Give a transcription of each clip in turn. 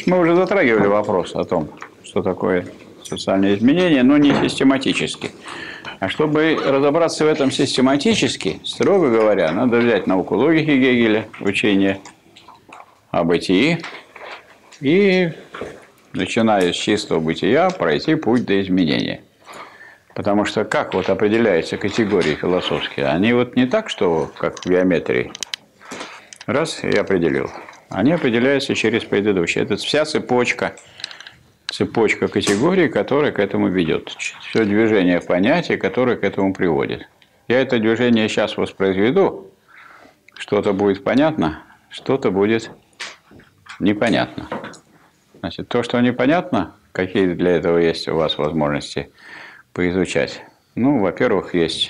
Значит, мы уже затрагивали вопрос о том, что такое социальные изменения, но не систематически. А чтобы разобраться в этом систематически, строго говоря, надо взять науку логики Гегеля, учение о бытии, и, начиная с чистого бытия, пройти путь до изменения. Потому что как вот определяются категории философские? Они вот не так, что как в геометрии. Раз и определил. Они определяются через предыдущие. Это вся цепочка категорий, которая к этому ведет. Все движение понятий, которое к этому приводит. Я это движение сейчас воспроизведу. Что-то будет понятно, что-то будет непонятно. Значит, то, что непонятно, какие для этого есть у вас возможности поизучать. Ну, во-первых, есть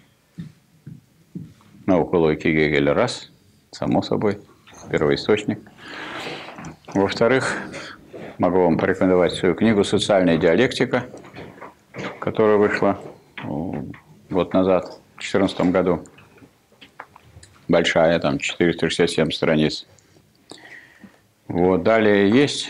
наука логики Гегеля, раз, само собой, первоисточник. Во-вторых, могу вам порекомендовать свою книгу «Социальная диалектика», которая вышла год назад, в 2014 году. Большая, там 467 страниц. Вот. Далее есть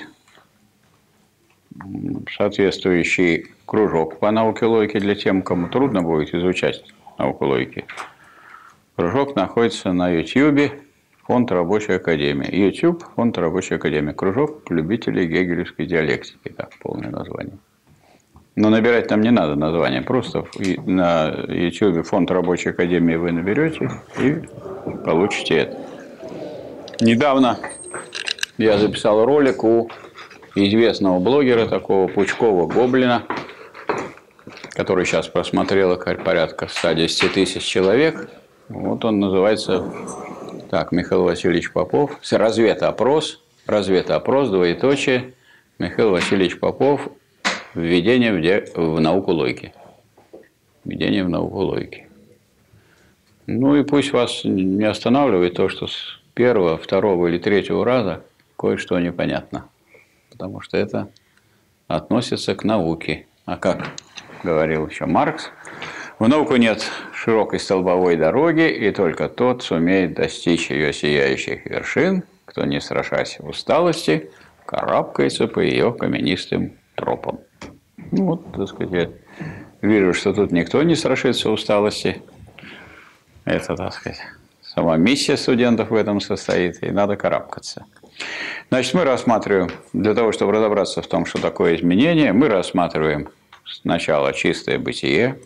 соответствующий кружок по науке логики для тем, кому трудно будет изучать науку логики. Кружок находится на YouTube, Фонд Рабочей Академии. YouTube, Фонд Рабочей Академии. Кружок любителей гегелевской диалектики. Так, полное название. Но набирать там не надо название. Просто на YouTube Фонд Рабочей Академии вы наберете и получите это. Недавно я записал ролик у известного блогера, такого Пучкова-Гоблина, который сейчас просмотрело порядка 110 тысяч человек. Вот он называется так, Михаил Васильевич Попов. Разведопрос, двоеточие, Михаил Васильевич Попов. Введение в науку логики. Введение в науку логики. Ну и пусть вас не останавливает то, что с первого, второго или третьего раза кое-что непонятно. Потому что это относится к науке. А как говорил еще Маркс, в науку нет широкой столбовой дороги, и только тот сумеет достичь ее сияющих вершин, кто, не страшась усталости, карабкается по ее каменистым тропам. Ну, вот, так сказать, я вижу, что тут никто не страшится усталости. Это, так сказать, сама миссия студентов в этом состоит, и надо карабкаться. Значит, мы рассматриваем, для того, чтобы разобраться в том, что такое изменение, мы рассматриваем сначала чистое бытие.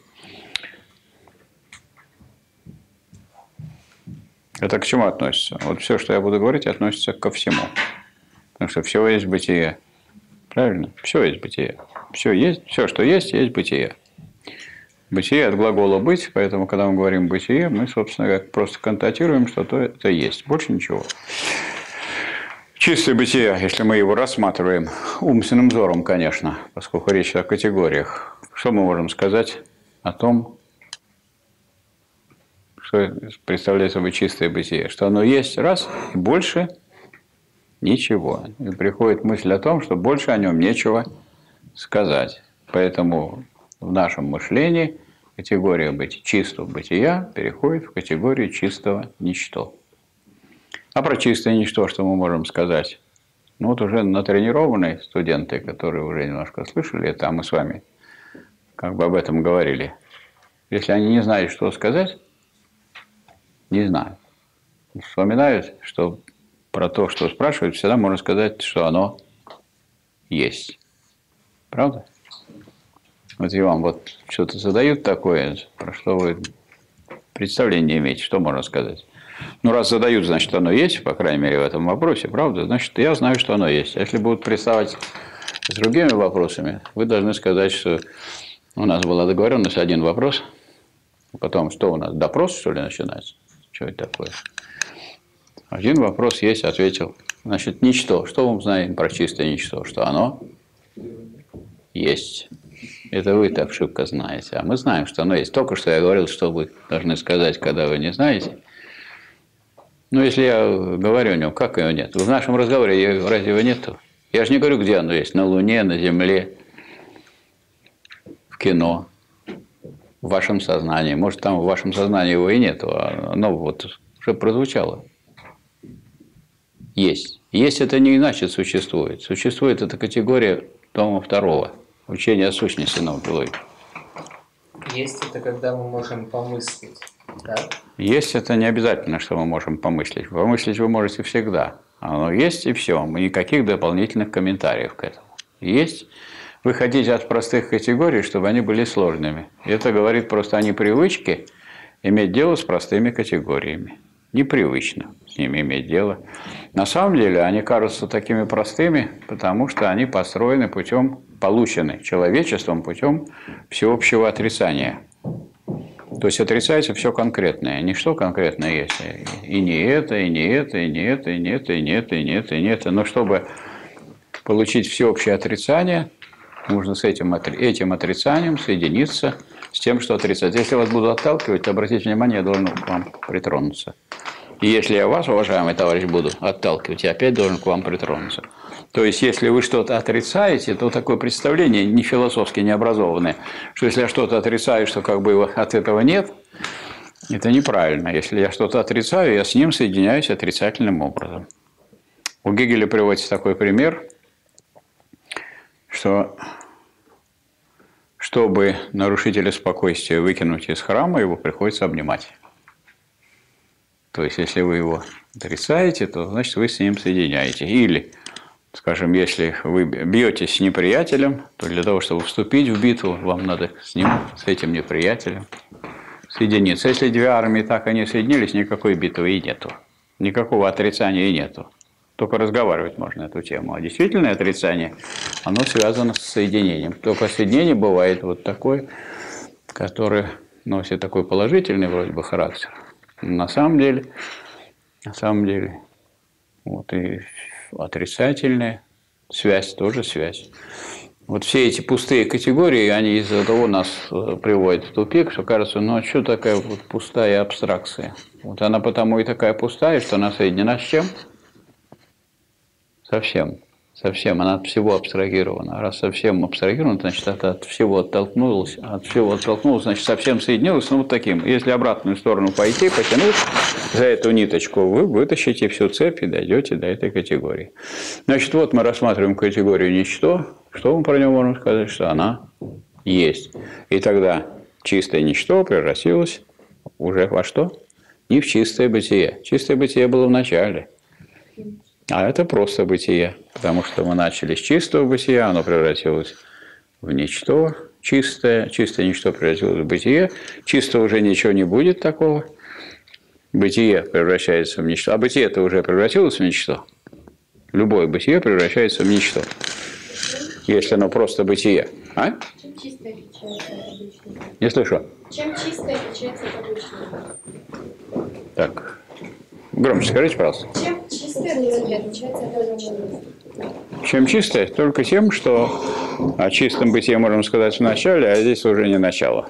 Это к чему относится? Вот все, что я буду говорить, относится ко всему. Потому что все есть бытие. Правильно? Все есть бытие. Все, что есть бытие. Бытие от глагола «быть», поэтому, когда мы говорим «бытие», мы, собственно говоря, просто констатируем, что это есть. Больше ничего. Чистое бытие, если мы его рассматриваем умственным взором, конечно, поскольку речь о категориях, что мы можем сказать о том, что представляет собой чистое бытие? Что оно есть, раз, и больше ничего. И приходит мысль о том, что больше о нем нечего сказать. Поэтому в нашем мышлении категория чистого бытия переходит в категорию чистого ничто. А про чистое ничто что мы можем сказать? Ну вот уже натренированные студенты, которые уже немножко слышали это, а мы с вами как бы об этом говорили. Если они не знают, что сказать, не знают. Вспоминают, что про то, что спрашивают, всегда можно сказать, что оно есть. Правда? Вот и вам вот что-то задают такое, про что вы представления не имеете, что можно сказать. Ну, раз задают, значит, оно есть, по крайней мере, в этом вопросе, правда? Значит, я знаю, что оно есть. А если будут приставать с другими вопросами, вы должны сказать, что у нас была договоренность, один вопрос, потом что у нас, допрос, что ли, начинается? Что это такое? Один вопрос есть, ответил. Значит, ничто. Что мы знаем про чистое ничто? Что оно есть. Это вы так шибко знаете. А мы знаем, что оно есть. Только что я говорил, что вы должны сказать, когда вы не знаете. Ну, если я говорю о нем, как его нет? В нашем разговоре разве его нету? Я же не говорю, где оно есть. На Луне, на Земле, в кино, в вашем сознании. Может, там в вашем сознании его и нету, а оно вот уже прозвучало. Есть. Есть это не иначе существует. Существует эта категория тома 2, учение о сущности науки логики. Есть это, когда мы можем помыслить, да? Есть это не обязательно, что мы можем помыслить. Помыслить вы можете всегда. Оно есть и все. Никаких дополнительных комментариев к этому. Есть. Вы хотите от простых категорий, чтобы они были сложными. Это говорит просто о непривычке иметь дело с простыми категориями. Непривычно с ними иметь дело. На самом деле они кажутся такими простыми, потому что они построены путем, получены человечеством путем всеобщего отрицания. То есть отрицается все конкретное. Ничто конкретное есть. И не это, и не это, и не это, и не это, и не это, и не это, и не это. Но чтобы получить всеобщее отрицание, нужно с этим отрицанием соединиться с тем, что отрицается. Если я вас буду отталкивать, то обратите внимание, я должен к вам притронуться. И если я вас, уважаемый товарищ, буду отталкивать, я опять должен к вам притронуться. То есть, если вы что-то отрицаете, то такое представление, не философски необразованное, что если я что-то отрицаю, что как бы от этого нет, это неправильно. Если я что-то отрицаю, я с ним соединяюсь отрицательным образом. У Гегеля приводится такой пример, что чтобы нарушителя спокойствия выкинуть из храма, его приходится обнимать. То есть, если вы его отрицаете, то значит вы с ним соединяете. Или, скажем, если вы бьетесь с неприятелем, то для того, чтобы вступить в битву, вам надо с ним, с этим неприятелем соединиться. Если две армии так и не соединились, никакой битвы и нету. Никакого отрицания и нету. Только разговаривать можно на эту тему. А действительное отрицание, оно связано с соединением. Только соединение бывает вот такое, которое носит такой положительный вроде бы характер. На самом деле, вот и отрицательная связь тоже связь. Вот все эти пустые категории, они из-за того нас приводят в тупик, что кажется, ну а что такая вот пустая абстракция? Вот она потому и такая пустая, что она соединена с чем? Совсем. Она от всего абстрагирована. А раз совсем абстрагирована, значит, от всего оттолкнулась. Значит, совсем соединилась. Ну, вот таким. Если обратную сторону пойти, потянуть за эту ниточку, вы вытащите всю цепь и дойдете до этой категории. Значит, вот мы рассматриваем категорию ничто. Что мы про нее можем сказать? Что она есть. И тогда чистое ничто превратилось уже во что? Не в чистое бытие. Чистое бытие было в начале. А это просто бытие, потому что мы начали с чистого бытия, оно превратилось в ничто чистое, чистое ничто превратилось в бытие, чисто уже ничего не будет такого, бытие превращается в ничто, а бытие-то уже превратилось в ничто, любое бытие превращается в ничто, если оно просто бытие. А? Чем чистое отличается от обычного? Не слышу. Чем чистое отличается от обычного? Так. Громче скажите, пожалуйста. Чем чистое бытие отличается от обычного? Чем чистое? Только тем, что о чистом бытие можем сказать в начале, а здесь уже не начало.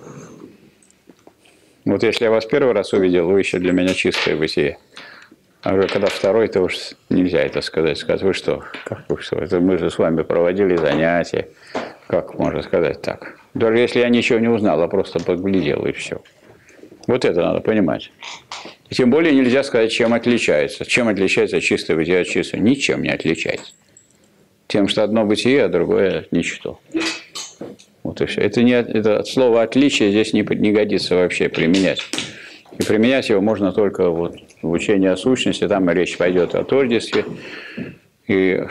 Вот если я вас первый раз увидел, вы еще для меня чистое бытие. А уже когда второй, то уж нельзя это сказать. Сказать, вы что? Как вы что? Это мы же с вами проводили занятия. Как можно сказать так? Даже если я ничего не узнал, а просто подглядел и все. Вот это надо понимать. И тем более нельзя сказать, чем отличается. Чем отличается чистое бытие от чистого? Ничем не отличается. Тем, что одно бытие, а другое ничто. Вот и все. Это слово «отличие» здесь не годится вообще применять. И применять его можно только вот в учении о сущности. Там речь пойдет о тождестве и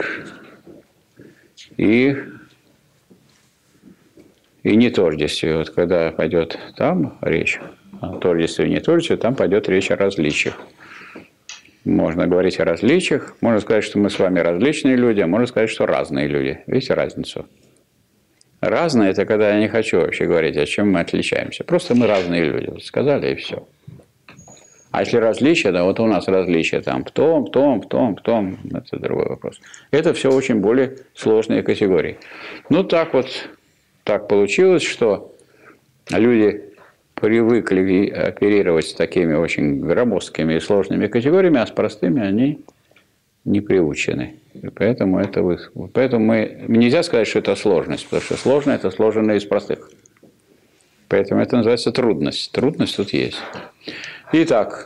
нетождестве. Вот когда пойдет там речь о тождестве и нетождестве, там пойдет речь о различиях. Можно говорить о различиях, можно сказать, что мы с вами различные люди, а можно сказать, что разные люди. Видите разницу? Разные – это когда я не хочу вообще говорить, о чем мы отличаемся. Просто мы разные люди. Вот сказали, и все. А если различия, да, вот у нас различия там в том, это другой вопрос. Это все очень более сложные категории. Ну, так получилось, что люди привыкли оперировать с такими очень громоздкими и сложными категориями, а с простыми они не приучены. И поэтому нельзя сказать, что это сложность, потому что сложное – это сложенное из простых. Поэтому это называется трудность. Трудность тут есть. Итак,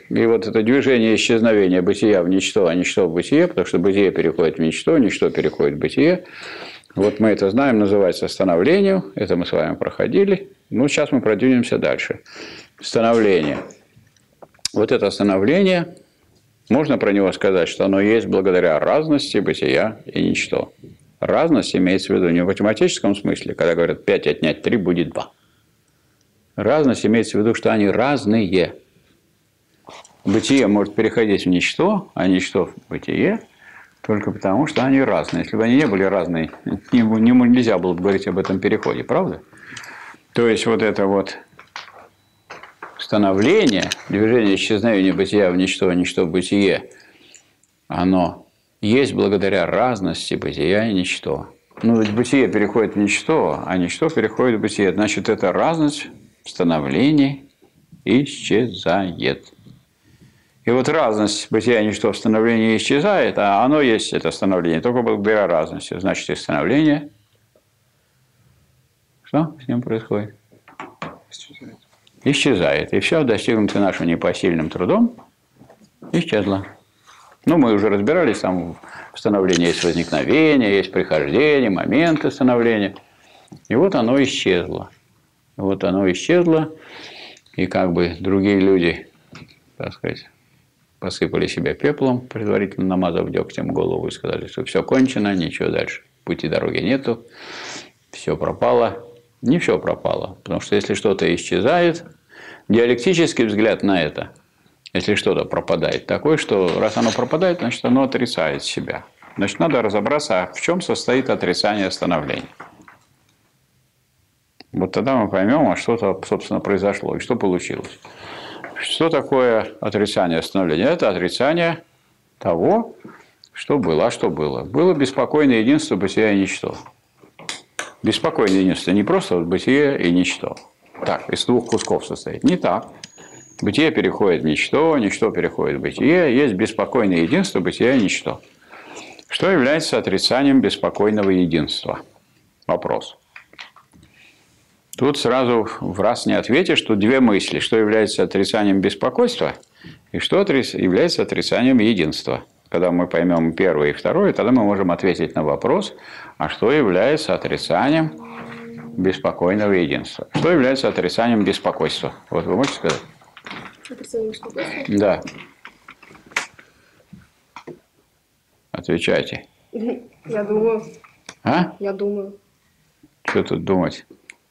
И вот это движение исчезновения бытия в ничто, а ничто в бытие, потому что бытие переходит в ничто переходит в бытие. Вот мы это знаем, называется становлением. Это мы с вами проходили. Ну, сейчас мы продвинемся дальше. Становление. Вот это становление, можно про него сказать, что оно есть благодаря разности бытия и ничто. Разность имеется в виду не в математическом смысле, когда говорят 5 отнять 3 будет 2. Разность имеется в виду, что они разные. Бытие может переходить в ничто, а ничто в бытие, только потому, что они разные. Если бы они не были разные, нельзя было бы говорить об этом переходе, правда? То есть, вот это вот становление, движение исчезновения бытия в ничто, ничто в бытие, оно есть благодаря разности бытия и ничто. Ну, ведь бытие переходит в ничто, а ничто переходит в бытие. Значит, эта разность в становлении исчезает. И вот разность бытия и ничто в становлении исчезает, а оно есть, это становление, только благодаря разности. Значит, и становление. Что с ним происходит? Исчезает. И все, достигнутое нашим непосильным трудом, исчезло. Ну, мы уже разбирались, там в становлении есть возникновение, есть прихождение, моменты становления. И вот оно исчезло. Вот оно исчезло, и как бы другие люди, так сказать, посыпали себя пеплом, предварительно намазав дегтем голову, и сказали, что все кончено, ничего дальше, пути дороги нету, все пропало. Не все пропало, потому что если что-то исчезает, диалектический взгляд на это, если что-то пропадает, такой, что раз оно пропадает, значит, оно отрицает себя. Значит, надо разобраться, в чем состоит отрицание становления. Вот тогда мы поймем, а что-то, собственно, произошло и что получилось. Что такое отрицание становления? Это отрицание того, что было. А что было? Было беспокойное единство бытия и ничто. Беспокойное единство не просто вот бытие и ничто. Так, из двух кусков состоит. Не так. Бытие переходит в ничто, ничто переходит в бытие. Есть беспокойное единство бытия и ничто. Что является отрицанием беспокойного единства? Вопрос. Тут сразу в раз не ответишь, тут две мысли. Что является отрицанием беспокойства и что является отрицанием единства. Когда мы поймем первое и второе, тогда мы можем ответить на вопрос, а что является отрицанием беспокойного единства. Что является отрицанием беспокойства? Вот вы можете сказать? Отрицание беспокойства? Да. Отвечайте. Я думаю. А? Я думаю. Что тут думать?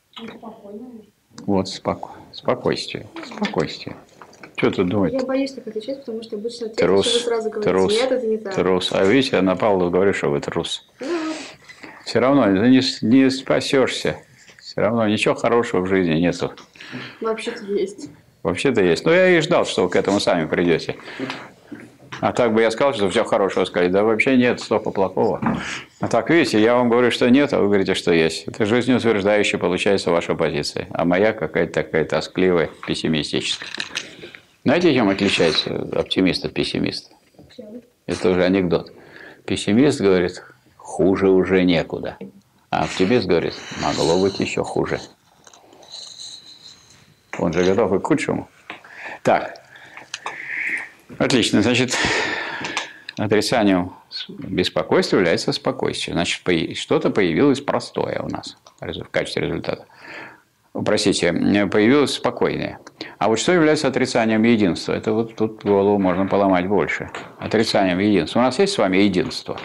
Вот спокойствие. Спокойствие. Что тут думать? Я боюсь так отвечать, потому что обычно Трус. вы сразу говорите, нет, это не так. Трус. А видите, я на Павла говорю, что вы трус. Все равно не спасешься. Все равно ничего хорошего в жизни нету. Вообще-то есть. Вообще-то есть. Но я и ждал, что вы к этому сами придете. А так бы я сказал, что все хорошего сказать. Да вообще нет, столько плохого. А так, видите, я вам говорю, что нет, а вы говорите, что есть. Это жизнеутверждающая получается ваша позиция. А моя какая-то такая тоскливая, пессимистическая. Знаете, чем отличается оптимист от пессимиста? Это уже анекдот. Пессимист говорит, хуже уже некуда. А оптимист говорит, могло быть еще хуже. Он же готов и к худшему. Так. Отлично. Значит, отрицанием беспокойства является спокойствие. Значит, что-то появилось простое у нас в качестве результата. Простите, появилось спокойное. А вот что является отрицанием единства? Это вот тут голову можно поломать больше. Отрицанием единства. У нас есть с вами единство?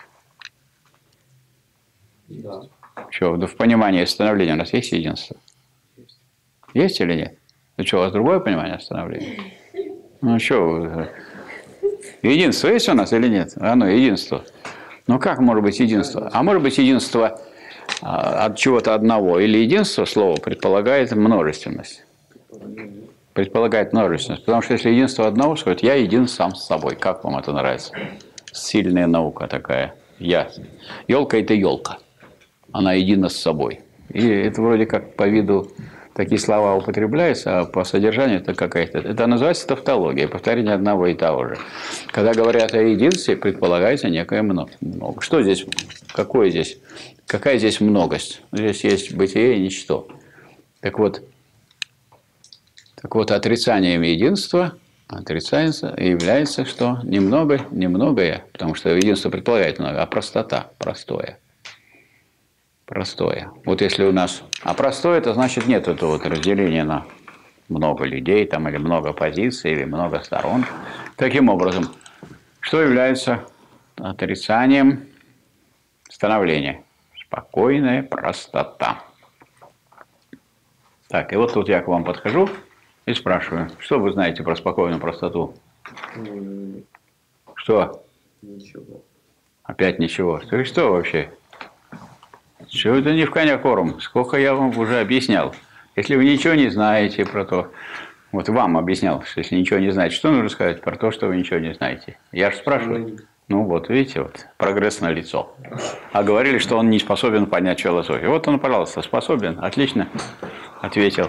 Да. Что, в понимании становления у нас есть единство? Есть или нет? Ну что, у вас другое понимание становления? Ну что, единство есть у нас или нет? Оно единство. Ну как может быть единство? А может быть единство от чего-то одного? Или единство, слово, предполагает множественность? Предполагает множественность. Потому что если единство одного, сказать, я един сам с собой. Как вам это нравится? Сильная наука такая. Я. Елка – это елка. Она едина с собой. И это вроде как по виду такие слова употребляются, а по содержанию это какая-то... Это называется тавтология, повторение одного и того же. Когда говорят о единстве, предполагается некое много. Что здесь? Какая здесь многость? Здесь есть бытие и ничто. Так вот, отрицанием единства Отрицается и является что? Немногое, потому что единство предполагает много, а простота, простое. Простое. Вот если у нас... А простое, это значит нет этого вот разделения на много людей, там, или много позиций, или много сторон. Таким образом, что является отрицанием становления? Спокойная простота. Так, и вот тут я к вам подхожу и спрашиваю, что вы знаете про спокойную простоту? Что? Ничего. Опять ничего. Ты что вообще? Что это не в коня корм? Сколько я вам уже объяснял. Если вы ничего не знаете про то, вот вам объяснял, что если ничего не знаете, что нужно сказать про то, что вы ничего не знаете? Я же спрашиваю. Ну вот, видите, вот, прогресс налицо. А говорили, что он не способен понять философию. Вот он, пожалуйста, способен. Отлично ответил.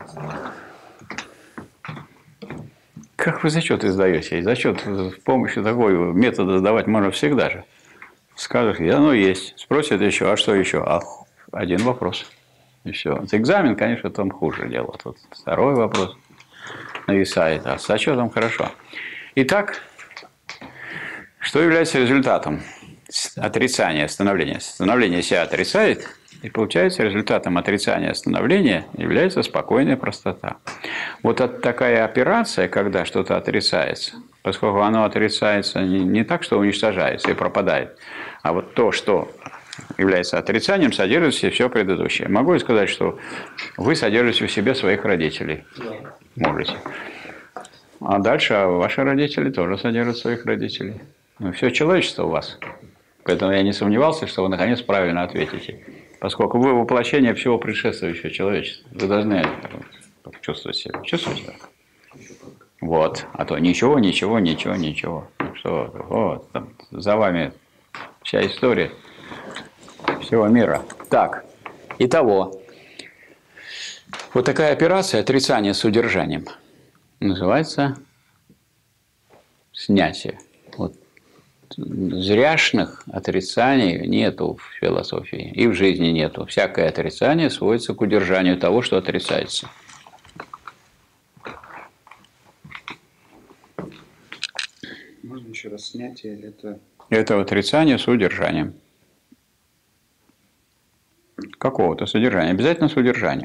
Как вы зачеты сдаете? И зачет с помощью такого метода сдавать можно всегда же. Скажешь, оно есть. Спросят еще, а что еще? А один вопрос. И все. Вот экзамен, конечно, там хуже дело. Тут второй вопрос нависает. А с зачетом хорошо. Итак, что является результатом отрицания становления? Становление себя отрицает, и получается результатом отрицания становления является спокойная простота. Вот такая операция, когда что-то отрицается, поскольку оно отрицается не так, что уничтожается и пропадает, а вот то, что является отрицанием, содержит в себе все предыдущее. Могу я сказать, что вы содержите в себе своих родителей? Можете. А дальше ваши родители тоже содержат своих родителей. Ну, все человечество у вас. Поэтому я не сомневался, что вы наконец правильно ответите. Поскольку вы воплощение всего предшествующего человечества. Вы должны чувствовать себя. Чувствуете так? Вот. А то ничего. Что? Вот. Там, за вами вся история всего мира. Так. Итого. Вот такая операция отрицания с удержанием называется снятие. Вот. Зряшных отрицаний нету в философии. И в жизни нету. Всякое отрицание сводится к удержанию того, что отрицается. Можно еще раз снятие? Это отрицание с удержанием. Какого-то содержания. Обязательно с удержанием.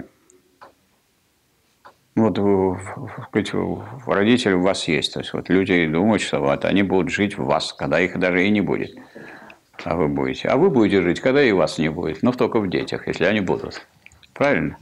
Вот родители у вас есть. То есть вот люди думают, что вот они будут жить в вас, когда их даже и не будет. А вы будете. А вы будете жить, когда и вас не будет. Но только в детях, если они будут. Правильно?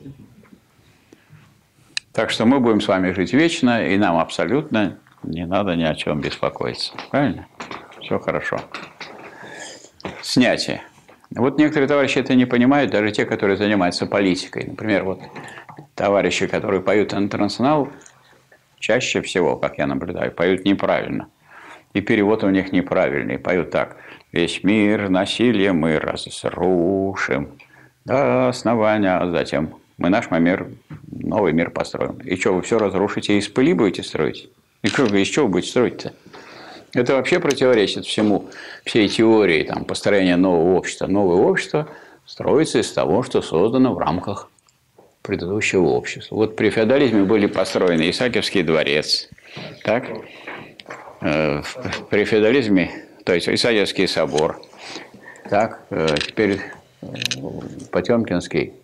Так что мы будем с вами жить вечно, и нам абсолютно не надо ни о чем беспокоиться. Правильно? Все хорошо. Снятие. Вот некоторые товарищи это не понимают, даже те, которые занимаются политикой. Например, вот товарищи, которые поют «Интернационал», чаще всего, как я наблюдаю, поют неправильно. И перевод у них неправильный. Поют так: «Весь мир насилием мы разрушим до основания, а затем мы наш мир, новый мир построим». И что, вы все разрушите и из пыли будете строить? И из чего вы будете строить-то? Это вообще противоречит всему, всей теории там, построения нового общества. Новое общество строится из того, что создано в рамках предыдущего общества. Вот при феодализме были построены Исаакиевский дворец. Так? При феодализме, то есть Исаакиевский собор. Так? Теперь Потемкинский,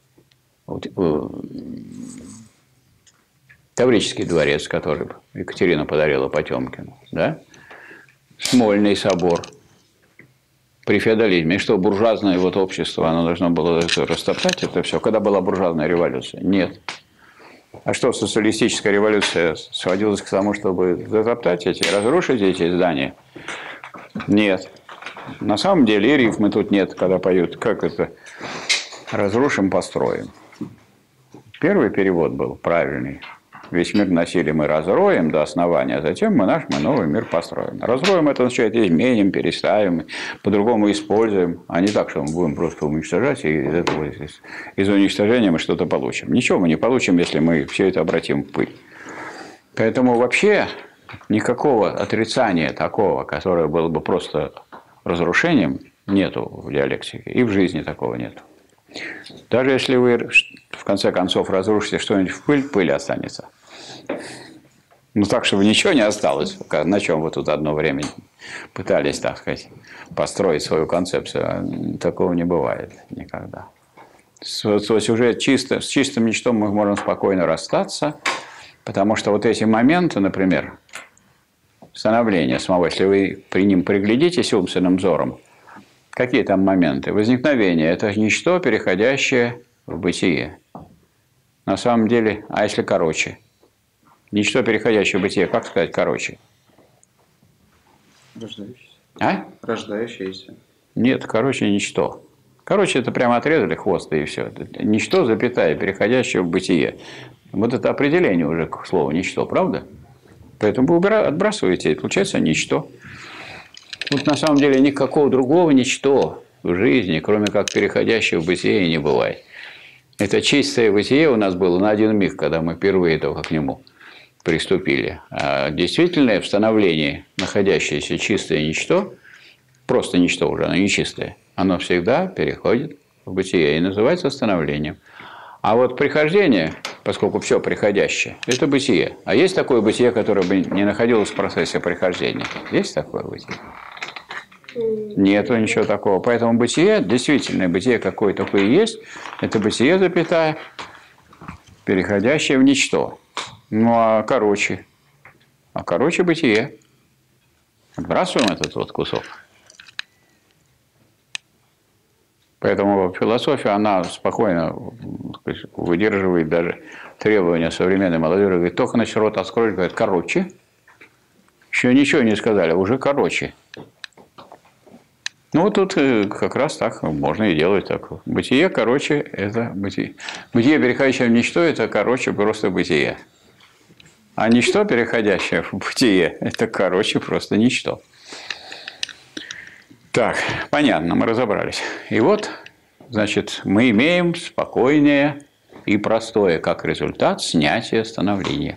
Таврический дворец, который Екатерина подарила Потемкину. Да? Смольный собор. При феодализме. И что, буржуазное вот общество, оно должно было растоптать это все? Когда была буржуазная революция? Нет. А что, социалистическая революция сводилась к тому, чтобы затоптать разрушить эти здания? Нет. На самом деле и рифмы тут нет, когда поют. Как это? Разрушим, построим. Первый перевод был правильный. Весь мир насилия мы разроем до основания, а затем мы новый мир построим. Разроем это означает изменим, переставим, по-другому используем, а не так, что мы будем просто уничтожать, и из этого, из уничтожения мы что-то получим. Ничего мы не получим, если мы все это обратим в пыль. Поэтому вообще никакого отрицания такого, которое было бы просто разрушением, нету в диалектике, и в жизни такого нету. Даже если вы в конце концов разрушите что-нибудь в пыль, пыль останется. Ну, так, чтобы ничего не осталось. На чем вы тут одно время пытались, так сказать, построить свою концепцию. Такого не бывает никогда. Уже с чистым ничтом мы можем спокойно расстаться, потому что вот эти моменты, например, становления самого, если вы при ним приглядитесь умственным взором, какие там моменты? Возникновение – это ничто, переходящее в бытие. На самом деле, а если короче? Ничто, переходящее в бытие, как сказать короче? Рождающийся. А? Рождающийся. Нет, короче, ничто. Короче, это прямо отрезали хвост и все. Ничто, запятая, переходящее в бытие. Вот это определение уже к слову ничто, правда? Поэтому вы отбрасываете, и получается ничто. Вот на самом деле никакого другого ничто в жизни, кроме как переходящего в бытие, не бывает. Это чистое бытие у нас было на один миг, когда мы впервые только к нему приступили. А действительное в становлении, находящееся чистое ничто, просто ничто уже, оно не чистое, оно всегда переходит в бытие и называется становлением. А вот прихождение, поскольку все приходящее, это бытие. А есть такое бытие, которое бы не находилось в процессе прихождения? Есть такое бытие? Нету ничего такого. Поэтому бытие, действительное бытие, какое такое и есть, это бытие, запятая, переходящее в ничто. Ну, а короче бытие. Отбрасываем этот вот кусок. Поэтому философия, она спокойно выдерживает даже требования современной молодежи. Говорит, только на рот откроешь, говорит, короче. Еще ничего не сказали, уже короче. Ну, вот тут как раз так можно и делать так. Бытие, короче, это бытие. Бытие, переходящее в ничто, это, короче, просто бытие. А ничто, переходящее в бытие, это, короче, просто ничто. Так, понятно, мы разобрались. И вот, значит, мы имеем спокойное и простое, как результат, снятие становления.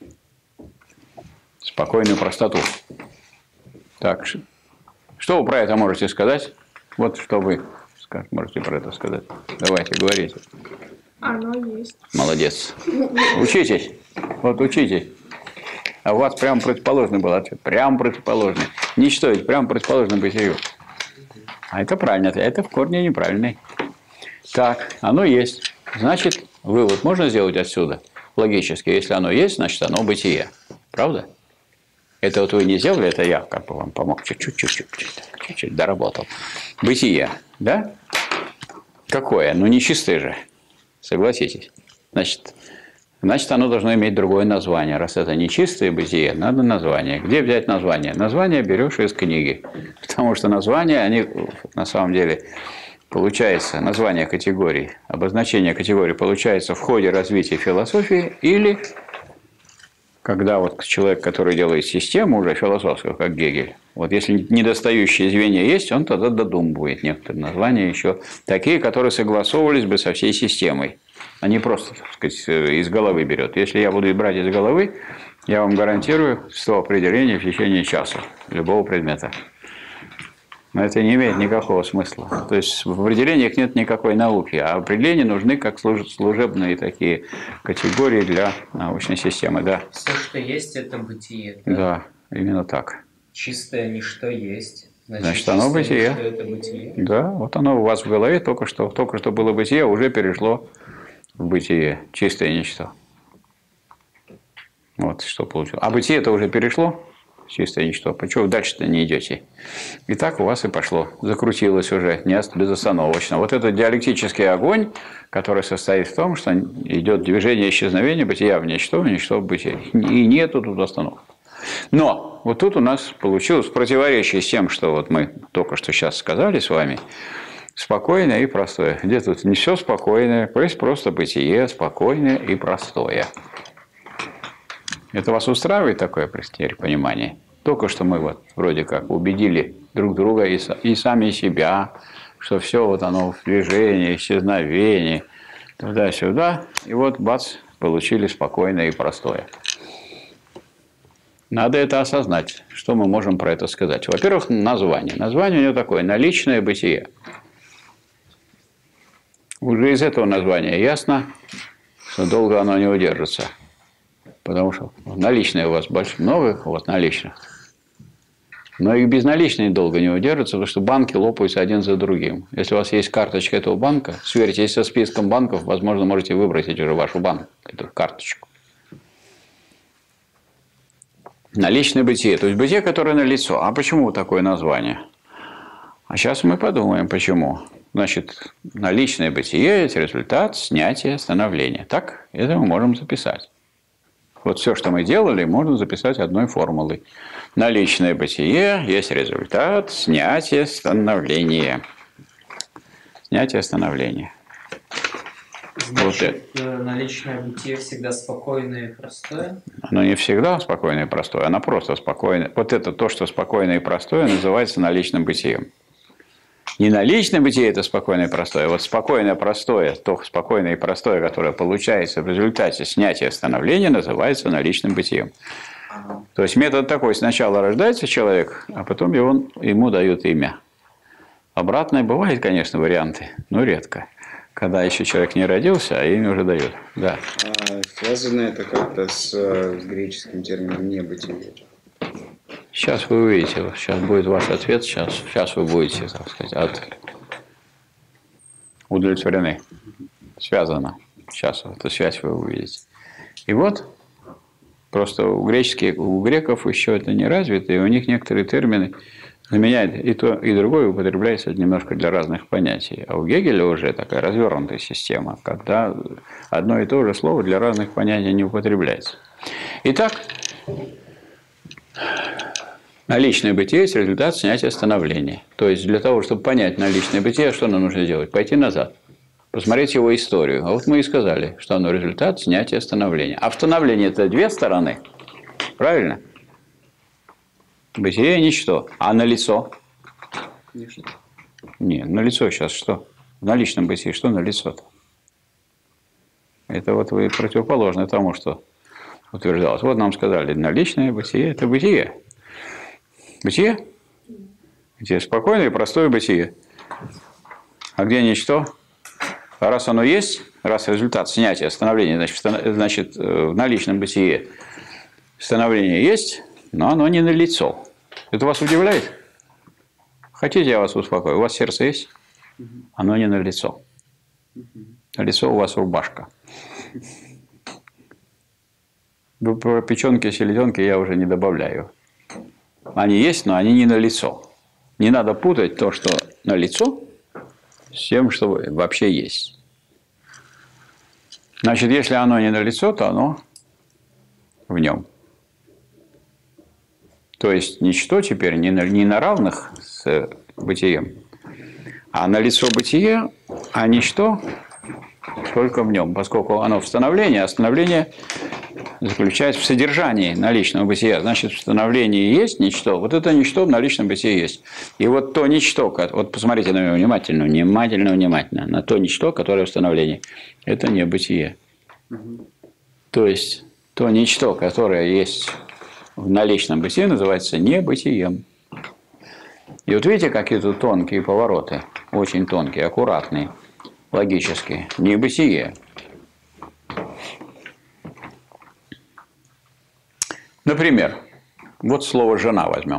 Спокойную простоту. Так, что вы про это можете сказать? Вот что вы можете про это сказать. Давайте, говорите. Оно есть. Молодец. Учитесь. Вот учитесь. А у вас прям противоположный был ответ. Прям противоположный. Ничто ведь прям противоположно бытию. А это правильно. Это в корне неправильный. Так, оно есть. Значит, вывод можно сделать отсюда? Логически. Если оно есть, значит, оно бытие. Правда? Это вот вы не сделали, это я как бы вам помог. Чуть-чуть доработал. Бытие. Да? Какое? Ну, нечистое же. Согласитесь. Значит, оно должно иметь другое название. Раз это нечистое бытие, надо название. Где взять название? Название берешь из книги. Потому что названия, они на самом деле получается, название категорий, обозначение категорий получается в ходе развития философии или когда вот человек, который делает систему уже философскую, как Гегель, вот если недостающие звенья есть, он тогда додумывает некоторые названия еще, такие, которые согласовывались бы со всей системой, а не просто, так сказать, из головы берет. Если я буду брать из головы, я вам гарантирую 100 определений в течение часа любого предмета. Но это не имеет никакого смысла. То есть в определениях нет никакой науки, а определения нужны как служебные такие категории для научной системы. Да. Все, что есть, это бытие. Да, именно так. Чистое ничто есть. Значит, оно бытие. Ничто – это бытие. Да, вот оно у вас в голове только что было бытие, уже перешло в бытие, чистое ничто. Вот что получилось. А бытие это уже перешло? Чистое ничто. Почему вы дальше-то не идете? И так у вас и пошло. Закрутилось уже безостановочно. Вот этот диалектический огонь, который состоит в том, что идет движение исчезновения бытия в ничто в бытие. И нету тут остановки. Но вот тут у нас получилось противоречие с тем, что вот мы только что сейчас сказали с вами, спокойное и простое. Где тут не все спокойное, есть просто бытие, спокойное и простое. Это вас устраивает такое теперь понимание? Только что мы вот вроде как убедили друг друга и сами себя, что все вот оно в движении, исчезновении, туда-сюда. И вот бац, получили спокойное и простое. Надо это осознать. Что мы можем про это сказать? Во-первых, название. Название у него такое – наличное бытие. Уже из этого названия ясно, что долго оно не удержится. Потому что наличные у вас много, вот наличных. Но и безналичные долго не удержатся, потому что банки лопаются один за другим. Если у вас есть карточка этого банка, сверьтесь со списком банков, возможно, можете выбросить уже вашу банк, эту карточку. Наличное бытие. То есть бытие, которое налицо. А почему такое название? А сейчас мы подумаем, почему. Значит, наличное бытие – это результат снятия становления. Так? Это мы можем записать. Вот все, что мы делали, можно записать одной формулой. Наличное бытие есть результат снятия становления. Снятие становления. Значит, вот наличное бытие всегда спокойное и простое? Оно не всегда спокойное и простое, оно просто спокойное. Вот это то, что спокойное и простое, называется наличным бытием. Не наличное бытие – это спокойное и простое. Вот спокойное и простое, то спокойное и простое, которое получается в результате снятия становления, называется наличным бытием. То есть метод такой: сначала рождается человек, а потом ему дают имя. Обратное бывает, конечно, варианты, но редко. Когда еще человек не родился, а имя уже дают. Да. А связано это как-то с греческим термином «небытие»? Сейчас вы увидите, сейчас будет ваш ответ, сейчас вы будете, так сказать, удовлетворены. Связано. Сейчас эту связь вы увидите. И вот, просто у греков еще это не развито, и у них некоторые термины заменяют и то, и другое, употребляется немножко для разных понятий. А у Гегеля уже такая развернутая система, когда одно и то же слово для разных понятий не употребляется. Итак, наличное бытие – это результат снятия становления. То есть, для того, чтобы понять наличное бытие, что нам нужно делать? Пойти назад, посмотреть его историю. А вот мы и сказали, что оно результат снятия становления. А в становлении – это две стороны. Правильно? Бытие – ничто. А налицо? Ничто. Не, налицо сейчас что? В наличном бытии что налицо-то? Это вот вы противоположно тому, что утверждалось. Вот нам сказали, наличное бытие – это бытие. Бытие? Где спокойное и простое бытие. А где ничто? А раз оно есть, раз результат снятия, становления, значит в наличном бытие становление есть, но оно не налицо. Это вас удивляет? Хотите, я вас успокою? У вас сердце есть? Оно не налицо. Налицо у вас рубашка. Про печенки и селеденки я уже не добавляю. Они есть, но они не налицо. Не надо путать то, что налицо, с тем, что вообще есть. Значит, если оно не налицо, то оно в нем. То есть ничто теперь не на равных с бытием, а налицо бытие, а ничто только в нем, поскольку оно в становлении, а становление заключается в содержании наличного бытия. Значит, в становлении есть ничто, вот это ничто в наличном бытие есть. И вот то ничто, вот посмотрите на него внимательно, на то ничто, которое в становлении, это не бытие. То есть, то ничто, которое есть в наличном бытие, называется небытием. И вот видите, какие тут тонкие повороты, очень тонкие, аккуратные, логические. Небытие. Например, вот слово «жена» возьмем.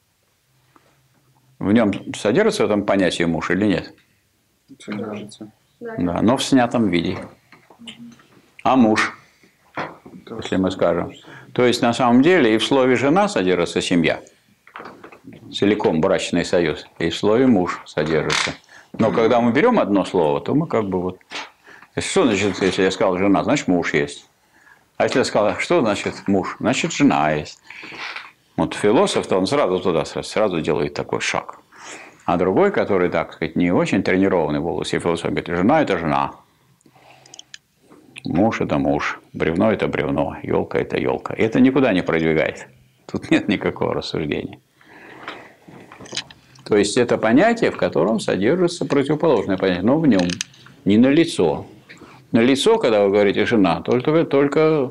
В нем содержится в этом понятии муж или нет? Содержится. Да, но в снятом виде. А муж, если мы скажем. То есть, на самом деле, и в слове «жена» содержится семья. Целиком брачный союз. И в слове «муж» содержится. Но когда мы берем одно слово, то мы как бы вот... Что значит, если я сказал «жена», значит муж есть. А если я сказал, что значит муж? Значит, жена есть. Вот философ-то он сразу туда, сразу делает такой шаг. А другой, который, так сказать, не очень тренированный в области философии, говорит, жена – это жена. Муж – это муж. Бревно – это бревно. Елка – это елка. И это никуда не продвигает. Тут нет никакого рассуждения. То есть, это понятие, в котором содержится противоположное понятие, но в нем, не налицо. Налицо, когда вы говорите «жена», только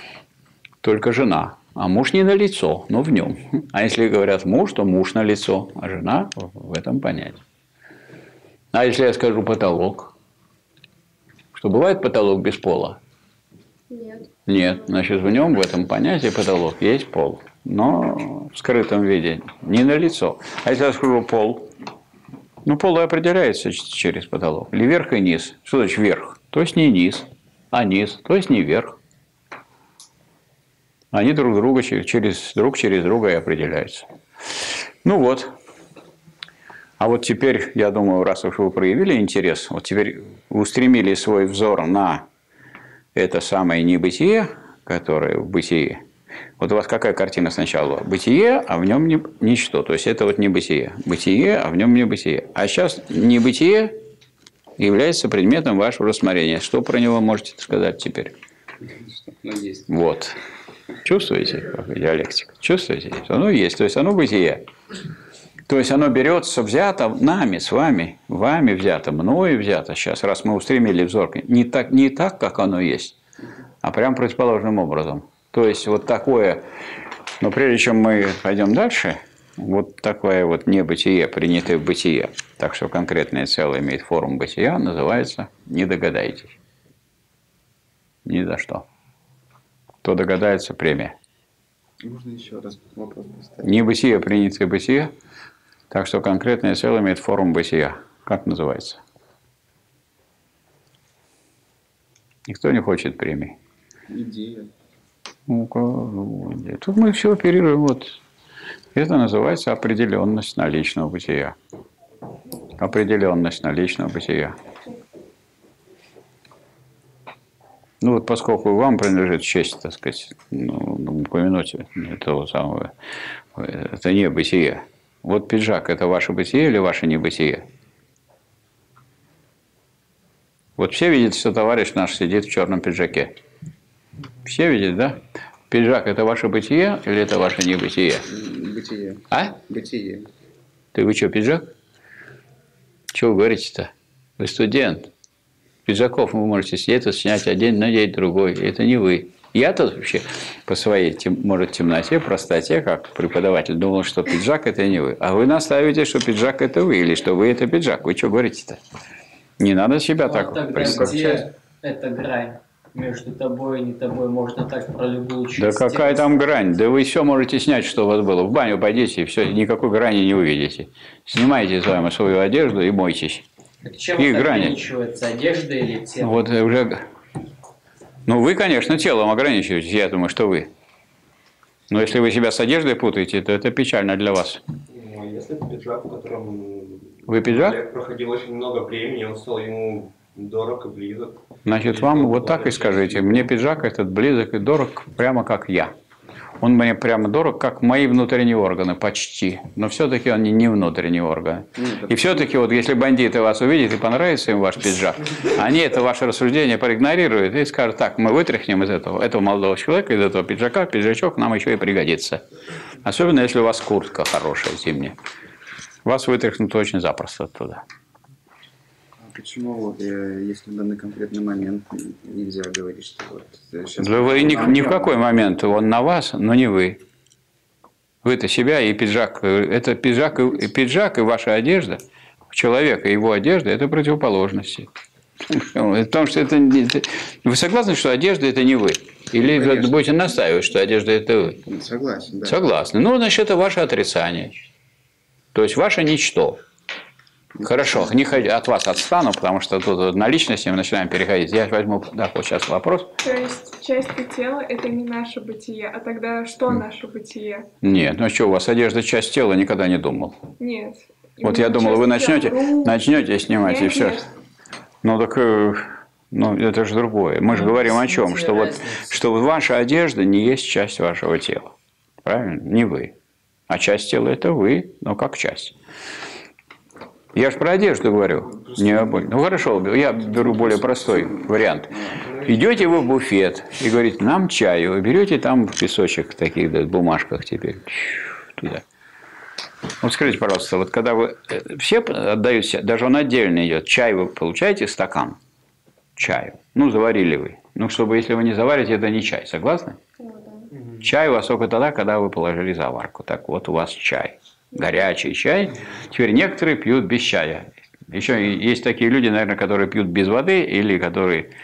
жена. А муж не налицо, но в нем. А если говорят «муж», то муж налицо, а жена в этом понятии. А если я скажу «потолок», что бывает потолок без пола? Нет. Нет. Нет, значит, в нем, в этом понятии потолок, есть пол. Но в скрытом виде, не на лицо. А если я скажу пол, ну, пол и определяется через потолок. Или верх и низ. Что значит верх? То есть не низ, а низ, то есть не верх. Они друг через друга и определяются. Ну вот. А вот теперь, я думаю, раз уж вы проявили интерес, вот теперь устремили свой взор на это самое небытие, которое в бытие. Вот у вас какая картина сначала? Бытие, а в нем ничто. То есть это вот небытие. Бытие, а в нем небытие. А сейчас небытие является предметом вашего рассмотрения. Что про него можете сказать теперь? Есть. Вот. Чувствуете, как диалектика? Чувствуете? Оно есть. То есть оно бытие. То есть оно берется, взято нами, с вами, вами взято, мною взято. Сейчас, раз мы устремили взор, не так, как оно есть, а прям противоположным образом. То есть вот такое, но прежде чем мы пойдем дальше, вот такое вот небытие, принятое в бытие, так что конкретное целое имеет форму бытия, называется «не догадайтесь». Ни за что. Кто догадается, премия. Можно еще раз вопрос поставить? Небытие, принятое бытие. Так что конкретное целое имеет форму бытия. Как называется? Никто не хочет премии. Идея. Тут мы все оперируем. Вот. Это называется определенность наличного бытия. Определенность наличного бытия. Ну вот поскольку вам принадлежит честь, так сказать, упомянуть этого самого, это не бытие. Вот пиджак – это ваше бытие или ваше небытие? Вот все видят, что товарищ наш сидит в черном пиджаке. Все видят, да? Пиджак – это ваше бытие или это ваше небытие? Бытие. А? Бытие. Вы что, пиджак? Чего вы говорите-то? Вы студент. Пиджаков вы можете с этого снять один, надеть другой. Это не вы. Я-то вообще по своей, может, темноте, простоте, как преподаватель, думал, что пиджак – это не вы. А вы настаиваете, что пиджак – это вы, или что вы – это пиджак. Вы что говорите-то? Не надо себя так представлять. Где эта грань между тобой и не тобой? Можно так про любую часть. Да какая там грань? Да вы все можете снять, что у вас было. В баню пойдите, и все, никакой грани не увидите. Снимайте с вами свою одежду и мойтесь. Чем и это грани. ограничивается? Одежда или тело? Вот уже... Ну, вы, конечно, телом ограничиваетесь, я думаю, что вы. Но если вы себя с одеждой путаете, то это печально для вас. Ну, если это пиджак, в котором Вы пиджак? человек проходил очень много времени, он стал ему дорог и близок. Значит, вам вот так и скажите. Мне пиджак этот близок и дорог, прямо как я. Он мне прямо дорог, как мои внутренние органы, почти. Но все-таки он не внутренние органы. И все-таки, вот если бандиты вас увидят и понравится им ваш пиджак, они это ваше рассуждение проигнорируют и скажут: так, мы вытряхнем из этого молодого человека, из этого пиджака, пиджачок нам еще и пригодится. Особенно, если у вас куртка хорошая, зимняя. Вас вытряхнут очень запросто оттуда. Почему, вот, если в данный конкретный момент нельзя говорить, что вот сейчас... Да вы ни в какой момент он на вас, но не вы. Вы-то себя и пиджак. Это пиджак и ваша одежда, человека и его одежда – это противоположности. Потому что это... Вы согласны, что одежда – это не вы? Или вы будете настаивать, что одежда – это вы? Согласен, да. Согласны. Ну, значит, это ваше отрицание. То есть, ваше ничто. Хорошо, от вас отстану, потому что тут на личности мы начинаем переходить. Я возьму, да, вот сейчас вопрос. То есть части тела – это не наше бытие, а тогда что наше бытие? Нет, ну что, у вас одежда часть тела, никогда не думал. Нет. Вот я думал, вы начнете снимать, и все. Ну так, ну это же другое. Мы же говорим о чем? Что ваша одежда не есть часть вашего тела. Правильно? Не вы. А часть тела – это вы, но как часть. Я же про одежду говорю. Ну хорошо, я беру более простой вариант. Идете вы в буфет и говорите: нам чаю. Вы берете там песочек в таких бумажках теперь. Туда. Вот скажите, пожалуйста, вот когда вы все отдают, даже он отдельно идет, чай вы получаете стакан чаю. Ну, заварили вы. Ну, чтобы если вы не заварите, это не чай. Согласны? Чай у вас только тогда, когда вы положили заварку. Так вот у вас чай. Горячий чай. Теперь некоторые пьют без чая. Еще есть такие люди, наверное, которые пьют без воды или которые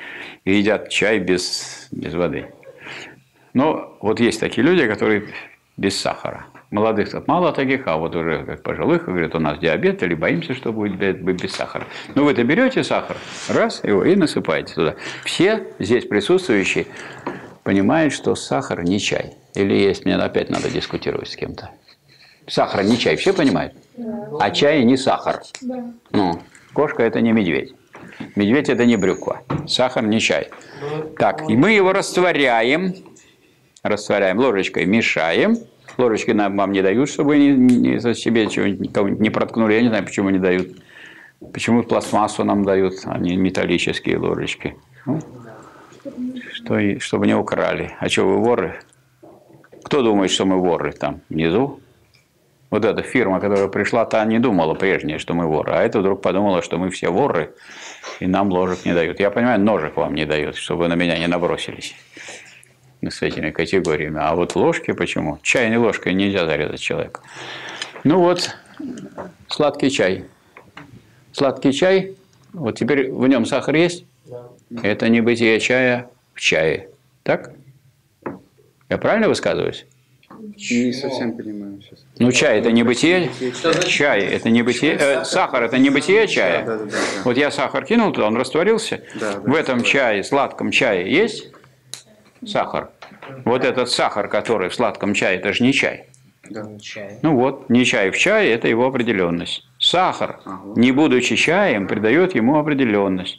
и едят чай без воды. Но вот есть такие люди, которые без сахара. Молодых мало таких, а вот уже как пожилых, говорят, у нас диабет, или боимся, что будет без сахара. Ну, вы-то берете сахар, раз, его и насыпаете туда. Все здесь присутствующие понимают, что сахар не чай. Или есть, мне опять надо дискутировать с кем-то. Сахар не чай, все понимают? А чай не сахар. Да. Ну, кошка – это не медведь. Медведь – это не брюква. Сахар не чай. Так, и мы его растворяем ложечкой, мешаем. Ложечки вам не дают, чтобы вы за себе чего-нибудь не проткнули. Я не знаю, почему не дают. Почему пластмассу нам дают, а не металлические ложечки. Ну, чтобы не украли. А что, вы воры? Кто думает, что мы воры там внизу? Вот эта фирма, которая пришла, та не думала прежнее, что мы воры. А эта вдруг подумала, что мы все воры, и нам ложек не дают. Я понимаю, ножик вам не дают, чтобы на меня не набросились с этими категориями. А вот ложки почему? Чайной ложкой нельзя зарезать человека. Ну вот, сладкий чай. Сладкий чай, вот теперь в нем сахар есть? Да. Это не бытие чая в чае. Так? Я правильно высказываюсь? Не совсем понимаю сейчас. Ну, чай – это не бытие. Чай – это не бытие. Сахар – это не бытие чая. Да. Вот я сахар кинул туда, он растворился. Да, в этом чае, сладком чае есть сахар. Вот этот сахар, который в сладком чае, это же не чай. Да. Чай. Ну вот, не чай в чае – это его определенность. Сахар, не будучи чаем, придает ему определенность.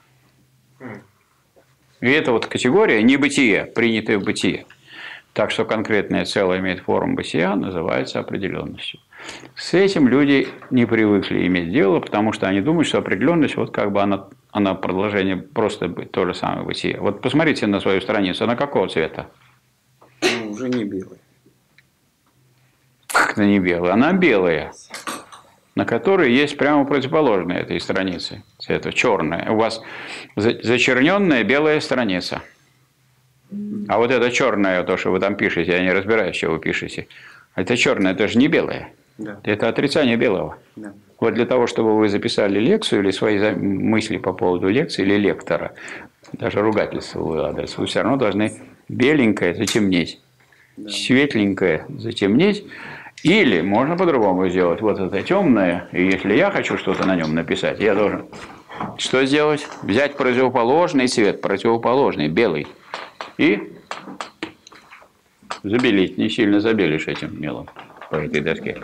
И это вот категория небытие, принятая в бытие. Так что конкретное целое имеет форму бытия, называется определенностью. С этим люди не привыкли иметь дело, потому что они думают, что определенность, вот как бы она продолжение просто то же самое бытие. Вот посмотрите на свою страницу, она какого цвета? Ну, уже не белый. Как-то не белая, она белая, на которой есть прямо противоположная этой странице. Цвета черная. У вас зачерненная белая страница. А вот это черное, то, что вы там пишете, я не разбираюсь, что вы пишете. Это черное, это же не белое. Да. Это отрицание белого. Да. Вот для того, чтобы вы записали лекцию или свои мысли по поводу лекции или лектора, даже ругательство в адрес, вы все равно должны беленькое затемнить, светленькое затемнить. Или можно по-другому сделать. Вот это темное, и если я хочу что-то на нем написать, я должен что сделать? Взять противоположный цвет, противоположный, белый, и забелить. Не сильно забелишь этим мелом по этой доске.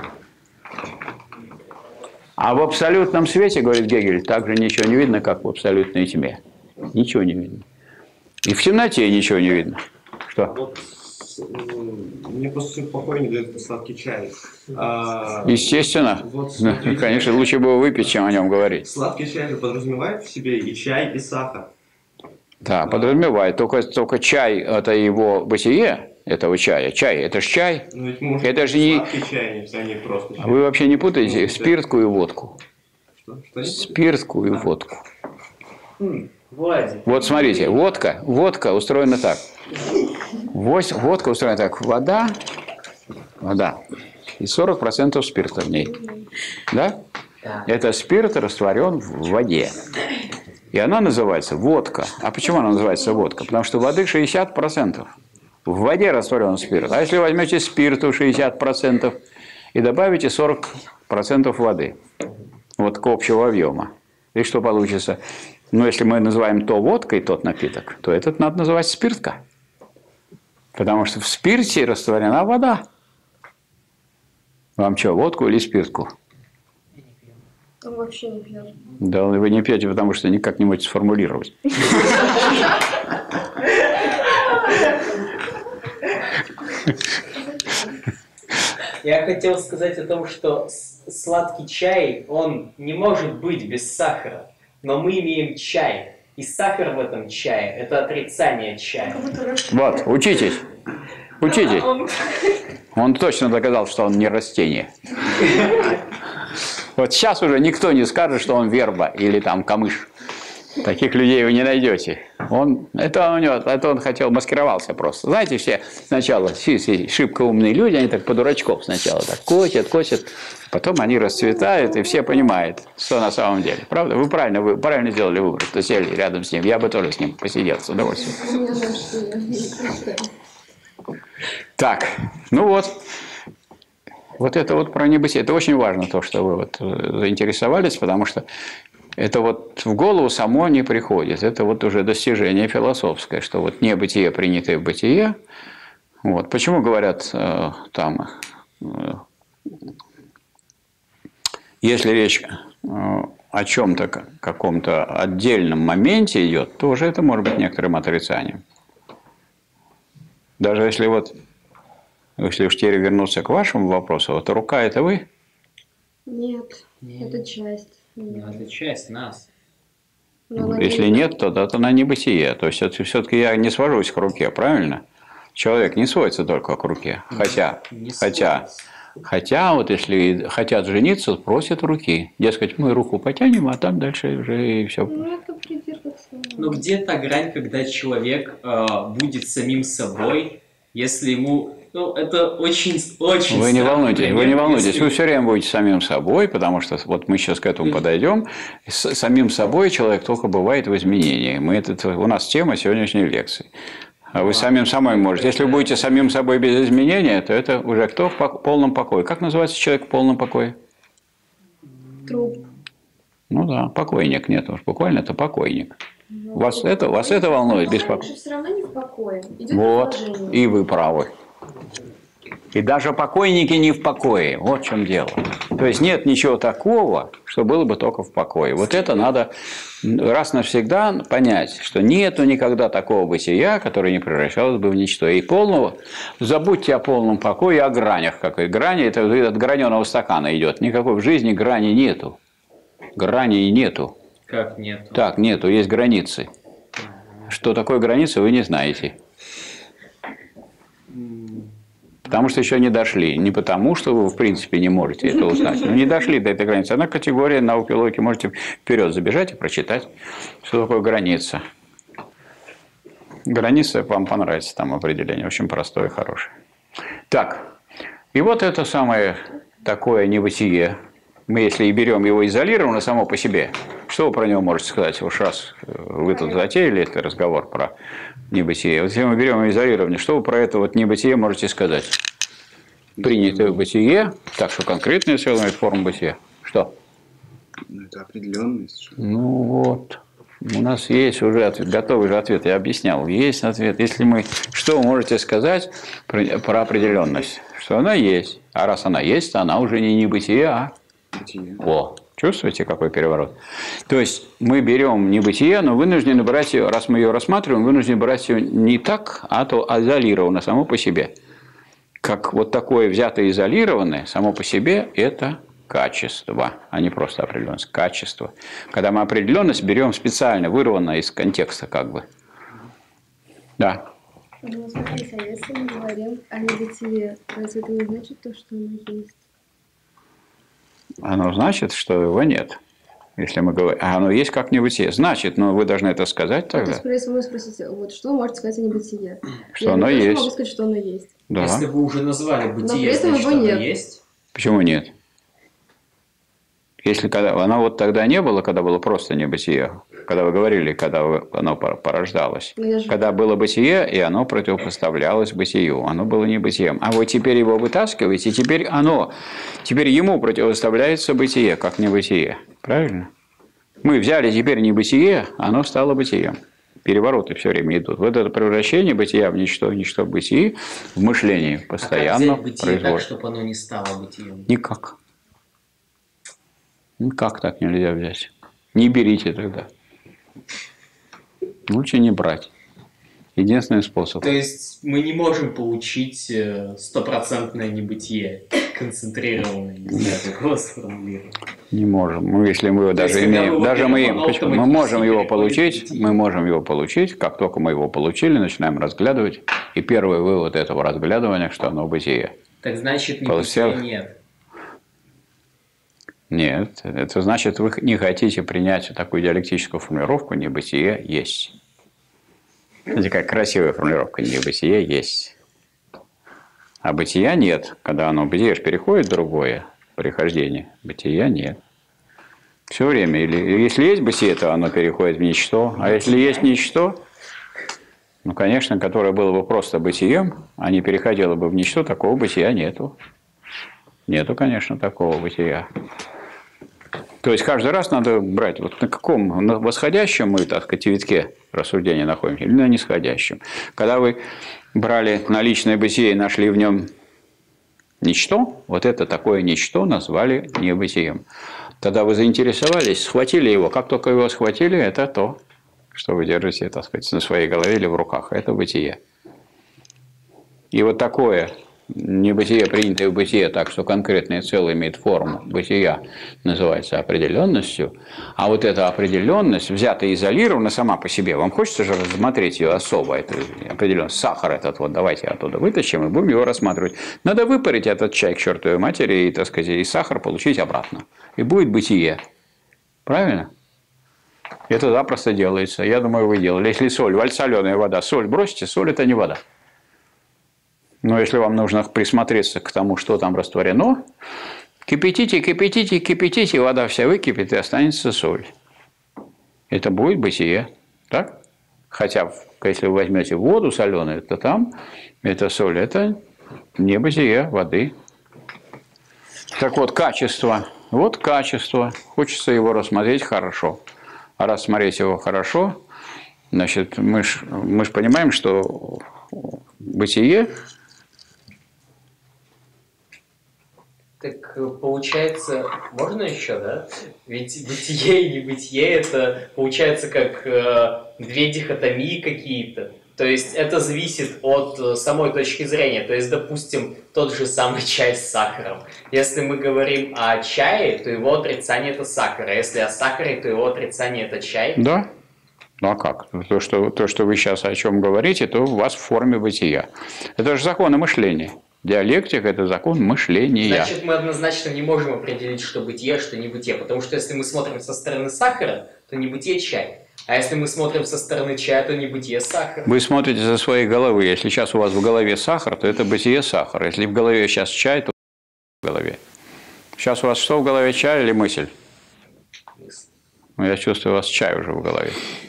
А в абсолютном свете, говорит Гегель, также ничего не видно, как в абсолютной тьме. Ничего не видно. И в темноте ничего не видно. Что? Вот, мне просто спокойнее дает сладкий чай. Естественно. Вот, Ну, конечно, лучше бы его выпить, чем о нем говорить. Сладкий чай же подразумевает в себе и чай, и сахар. Да, подразумевает. Только чай – это его бытие, этого чая. Чай – это же чай. Но ведь может Это же не... сладкий чай, а не просто чай. Вы вообще не путаете спиртку и водку. Что не путаете? Спиртку и водку. Владик. Вот смотрите, водка устроена так. Водка устроена так. Вода и 40% спирта в ней. Да? Да. Это спирт растворен в воде. И она называется водка. А почему она называется водка? Потому что воды 60%. В воде растворен спирт. А если возьмете спирту 60% и добавите 40% воды, вот к общего объема, и что получится? Ну, если мы называем то водкой, тот напиток, то этот надо называть спиртка. Потому что в спирте растворена вода. Вам что, водку или спиртку? Он вообще не пьет. Да, вы не пьете, потому что никак не можете сформулировать. Я хотел сказать о том, что сладкий чай, он не может быть без сахара. Но мы имеем чай. И сахар в этом чае – это отрицание чая. Вот, учитесь. Учитесь. Он точно доказал, что он не растение. Вот сейчас уже никто не скажет, что он верба или там камыш. Таких людей вы не найдете. Это он хотел, маскировался просто. Знаете, все сначала все шибко умные люди, они так по-дурачков сначала так косят, потом они расцветают, и все понимают, что на самом деле. Правда? Вы правильно сделали выбор, что сели рядом с ним. Я бы тоже с ним посидел с удовольствием. Так, ну вот. Вот это вот про небытие. Это очень важно, то, что вы вот заинтересовались, потому что это вот в голову само не приходит. Это вот уже достижение философское, что вот небытие, принятое в бытие. Вот. Почему говорят там, если речь о чем-то, каком-то отдельном моменте идет, то уже это может быть некоторым отрицанием. Даже если уж теперь вернуться к вашему вопросу, вот рука – это вы? Нет, это часть. Ну, это часть нас. Если нет, то это на небытие. То есть, все-таки я не свожусь к руке, правильно? Человек не сводится только к руке. Хотя вот если хотят жениться, просят руки. Дескать, мы руку потянем, а там дальше уже и все. Ну, это придерживаться. Но где та грань, когда человек будет самим собой, если ему... Ну, это очень Вы не волнуйтесь, если... вы все время будете самим собой, потому что вот мы сейчас к этому подойдем. С самим собой человек только бывает в изменении. У нас тема сегодняшней лекции. А вы самим собой можете. Если вы будете самим собой без изменения, то это уже кто в полном покое. Как называется человек в полном покое? Труп. Ну да, покойник. Нет, уж буквально это покойник. Вас это волнует, беспокоит? Все равно не в покое. Идет Вот, разложение. и вы правы. И даже покойники не в покое. Вот в чем дело. То есть нет ничего такого, что было бы только в покое. Вот это надо раз навсегда понять, что нету никогда такого бытия, которое не превращалось бы в ничто. И полного, забудьте о полном покое и о гранях. Какой грани, это от граненого стакана идет. Никакой в жизни грани нету. Граней нету. Как нету? Так, нету, есть границы. Что такое границы, вы не знаете. Потому что еще не дошли. Не потому, что вы, в принципе, не можете это узнать. Но не дошли до этой границы. Одна категория науки логики. Можете вперед забежать и прочитать, что такое граница. Граница вам понравится там определение. Очень простое и хорошее. Так. И вот это самое такое небытие. Мы, если и берем его изолированно само по себе, что вы про него можете сказать? Уж раз вы тут затеяли этот разговор про небытие. Вот если мы берем его изолированно, что вы про это вот небытие можете сказать? Принятое бытие, так что конкретная целая форма бытия. Что? Ну, это определенность. Ну вот. У нас есть уже ответ, готовый же ответ, я объяснял. Есть ответ. Если мы... Что вы можете сказать про определенность? Что она есть. А раз она есть, то она уже не небытие, а... Бытие. О, чувствуете, какой переворот? То есть мы берем небытие, но вынуждены брать ее, раз мы ее рассматриваем, вынуждены брать ее не так, а то изолированно, само по себе. Как вот такое взятое изолированное, само по себе, это качество, а не просто определенность. Качество. Когда мы определенность берем специально, вырванно из контекста, как бы. Да. Ну, смотрите, а если мы говорим о небытие, разве это не значит то, что оно есть? Оно значит, что его нет. Если мы говорим, а оно есть как небытие. Значит, но вы должны это сказать тогда. То есть, если вы спросите, вот что вы можете сказать о небытие? Что оно есть. Я могу сказать, что оно есть. Да. Если вы уже назвали Но бытие, при этом значит, его оно нет. есть? Почему нет? Если когда оно вот тогда не было, когда было просто небытие, когда вы говорили, когда оно порождалось, когда было бытие, и оно противопоставлялось бытию, оно было небытием. А вы теперь его вытаскиваете, и теперь ему противопоставляется бытие, как небытие. Правильно? Мы взяли теперь небытие, оно стало бытием. Перевороты все время идут. Вот это превращение бытия в ничто, ничто в бытии, в мышлении постоянно А как взять бытие так, чтобы оно не стало бытием? Никак. Никак так нельзя взять. Не берите тогда. Лучше не брать. Единственный способ. То есть мы не можем получить стопроцентное небытие, концентрированное, не знаю, как его сформулировать. Не можем. Мы, если мы его даже есть, имеем, даже мы можем его переходит получить, бытие. мы можем его получить, как только мы его получили, начинаем разглядывать. И первый вывод этого разглядывания, что оно бытие. Так значит, Получил. небытия нет. Нет, это значит, вы не хотите принять такую диалектическую формулировку «небытие есть». Знаете, как красивая формулировка «небытие есть». А бытия нет. Когда оно бытие переходит в другое прихождение, бытия нет. Все время. Или если есть бытие, то оно переходит в ничто. А если есть ничто, ну, конечно, которое было бы просто бытием, а не переходило бы в ничто, такого бытия нету. Нету, конечно, такого бытия. То есть каждый раз надо брать, вот на каком, на восходящем мы, так сказать, витке рассуждения находимся, или на нисходящем. Когда вы брали наличное бытие и нашли в нем ничто, вот это такое ничто назвали небытием. Тогда вы заинтересовались, схватили его. Как только его схватили, это то, что вы держите, так сказать, на своей голове или в руках. Это бытие. И вот такое небытие, принятое в бытие, так что конкретное целое имеет форму бытия, называется определенностью. А вот эта определенность, взята изолирована сама по себе, вам хочется же рассмотреть ее особо, эту определенность. Сахар этот вот, давайте оттуда вытащим и будем его рассматривать. Надо выпарить этот чай к чертовой матери и, так сказать, и сахар получить обратно. И будет бытие. Правильно? Это запросто делается. Я думаю, вы делали. Если соль, соленая вода, соль бросьте, соль – это не вода. Но если вам нужно присмотреться к тому, что там растворено, кипятите, кипятите, кипятите, вода вся выкипит и останется соль. Это будет бытие. Так? Хотя, если вы возьмете воду соленую, то там эта соль – это не бытие воды. Так вот, качество. Вот качество. Хочется его рассмотреть хорошо. А рассмотреть его хорошо, значит, мы ж понимаем, что бытие. Так получается, можно еще, да? Ведь бытие и небытие это получается как две дихотомии какие-то. То есть это зависит от самой точки зрения. То есть, допустим, тот же самый чай с сахаром. Если мы говорим о чае, то его отрицание это сахар. А если о сахаре, то его отрицание это чай. Да. Ну а как? То, что вы сейчас о чем говорите, то у вас в форме бытия. Это же законы мышления. Диалектика – это закон мышления. Значит, мы однозначно не можем определить, что бытие, что не бытие. Потому что если мы смотрим со стороны сахара, то не бытие чай. А если мы смотрим со стороны чая, то не бытие сахар. Вы смотрите со своей головы. Если сейчас у вас в голове сахар, то это бытие сахара. Если в голове сейчас чай, то в голове. Сейчас у вас что в голове, чай или мысль? Ну, я чувствую, у вас чай уже в голове.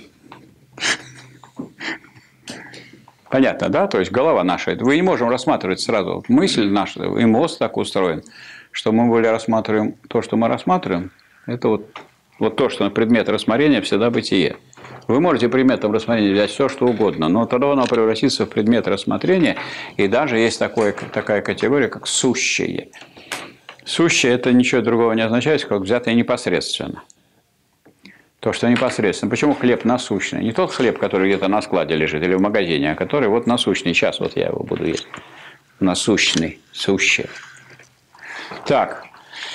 Понятно, да? То есть голова наша. Вы не можем рассматривать сразу. Мысль наша, и мозг так устроен, что мы более рассматриваем то, что мы рассматриваем. Это вот то, что предмет рассмотрения всегда бытие. Вы можете предметом рассмотрения взять все, что угодно, но тогда оно превратится в предмет рассмотрения, и даже есть такая категория, как сущее. Сущее – это ничего другого не означает, как взятое непосредственно. То, что непосредственно. Почему хлеб насущный? Не тот хлеб, который где-то на складе лежит или в магазине, а который вот насущный. Сейчас вот я его буду есть. Насущный, сущий. Так.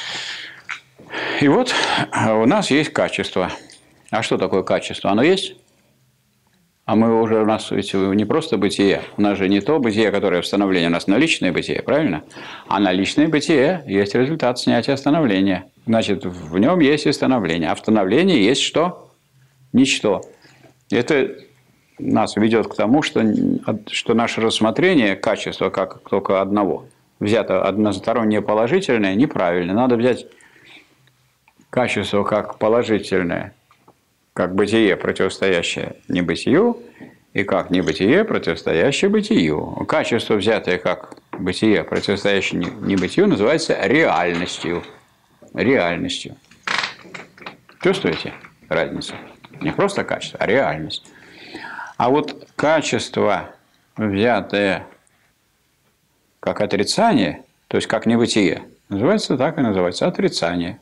И вот у нас есть качество. А что такое качество? Оно есть? А мы уже у нас ведь не просто бытие. У нас же не то бытие, которое в становлении. У нас наличное бытие, правильно? А наличное бытие есть результат снятия становления. Значит, в нем есть и становление. А в становлении есть что? Ничто. Это нас ведет к тому, что наше рассмотрение качества как только одного, взято одностороннее положительное, неправильно. Надо взять качество как положительное, как бытие, противостоящее небытию, и как небытие, противостоящее бытию. Качество, взятое как бытие, противостоящее небытию, называется реальностью. Реальностью. Чувствуете разницу? Не просто качество, а реальность. А вот качество, взятое как отрицание, то есть как небытие, называется так и называется отрицание.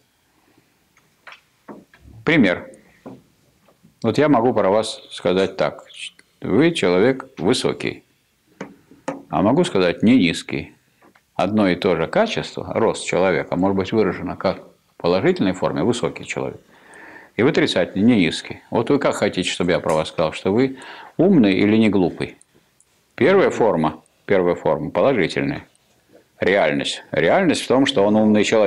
Пример. Вот я могу про вас сказать так. Вы человек высокий, а могу сказать не низкий. Одно и то же качество, рост человека, может быть выражено как в положительной форме высокий человек, и в отрицательной не низкий. Вот вы как хотите, чтобы я про вас сказал, что вы умный или не глупый? Первая форма положительная. Реальность. Реальность в том, что он умный человек.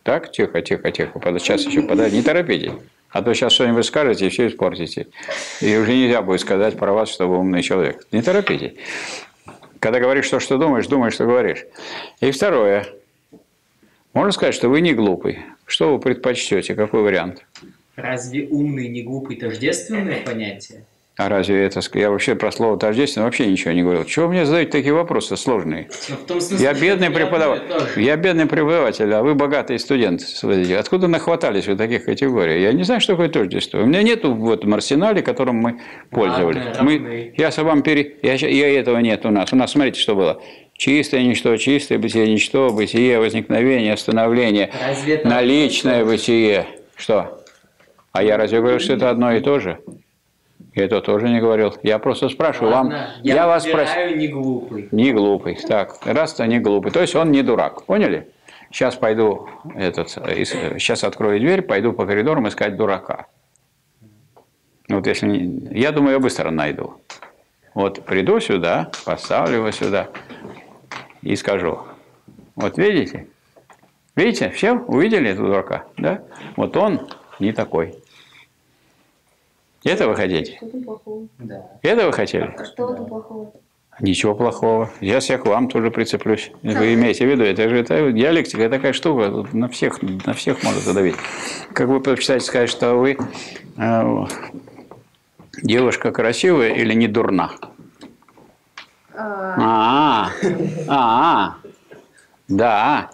Так, тихо, тихо, тихо. Сейчас еще подожди, не торопитесь. А то сейчас что-нибудь скажете и все испортите. И уже нельзя будет сказать про вас, что вы умный человек. Не торопитесь. Когда говоришь то, что думаешь, думаешь, что говоришь. И второе. Можно сказать, что вы не глупый. Что вы предпочтете? Какой вариант? Разве умный и не глупый тождественное понятие? А разве это... Я вообще про слово тождественно вообще ничего не говорил. Чего вы мне задаете такие вопросы сложные? В том смысле, Я бедный преподаватель. Я бедный преподаватель, а вы богатый студент. Откуда нахватались вы таких категорий? Я не знаю, что такое тождество. У меня нету в этом арсенале, которым мы пользовались. Я этого нет у нас. У нас, смотрите, что было. Чистое ничто, чистое бытие, возникновение, становление, наличное бытие. Что? А я разве говорил, что это одно и то же? Я это тоже не говорил. Я просто спрашиваю вам. Я вас спросил. Не глупый. Не глупый. Так, раз-то не глупый. То есть он не дурак. Поняли? Сейчас пойду, сейчас открою дверь, пойду по коридорам искать дурака. Вот если не, я думаю, я быстро найду. Вот приду сюда, поставлю его сюда и скажу. Вот видите? Видите? Все? Увидели этого дурака? Да? Вот он не такой. Это вы хотите? Что там плохого? Да. Это вы хотели? А что там плохого? Ничего плохого. Я к вам тоже прицеплюсь. Вы имеете в виду, это диалектика, это такая штука, на всех может задавить. Как вы предпочитаете сказать, что вы девушка красивая или не дурна? Да.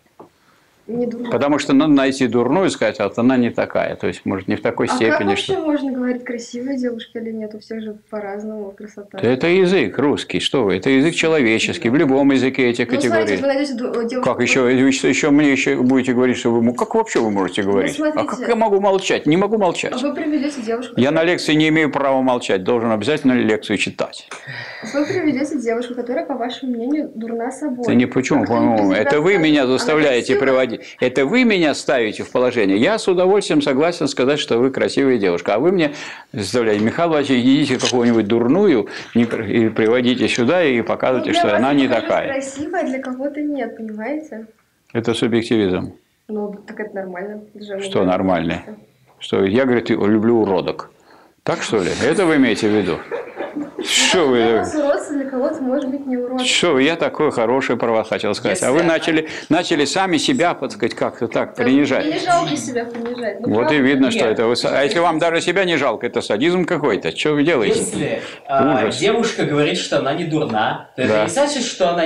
Не дурно. Потому что надо найти дурную и сказать, а вот она не такая. То есть, может, не в такой степени. Как вообще можно говорить, красивая девушка или нет? У всех же по-разному красота. Это язык русский, что вы? Это язык человеческий. В любом языке эти категории. Смотрите, вы найдете девушку... Как еще мне еще будете говорить, что вы... Как вообще вы можете говорить? Смотрите, а как я могу молчать? Не могу молчать. Вы приведете девушку... Я на лекции не имею права молчать. Должен обязательно лекцию читать. Вы приведете девушку, которая, по вашему мнению, дурна собой. Это не почему, по-моему. Это вы меня заставляете приводить. Это вы меня ставите в положение. Я с удовольствием согласен сказать, что вы красивая девушка. А вы мне заставляете, Михаил Владимирович, идите какую-нибудь дурную и приводите сюда и показывайте, что она не такая. Красивая, для кого-то нет, понимаете? Это субъективизм. Ну, так это нормально. Что нормально? Что я, говорит, люблю уродок. Так что ли? Это вы имеете в виду? Что вы? Для вас уродство, для кого-то может быть не уродство. Что я такой хороший про вас хотел сказать. А вы начали сами себя, так сказать, как-то так принижать. Мне не жалко себя принижать. Ну, вот и видно, что это вы. А если вам даже себя не жалко, это садизм какой-то. Что вы делаете? Если Ужас. девушка говорит, что она не дурна, то это не значит, что она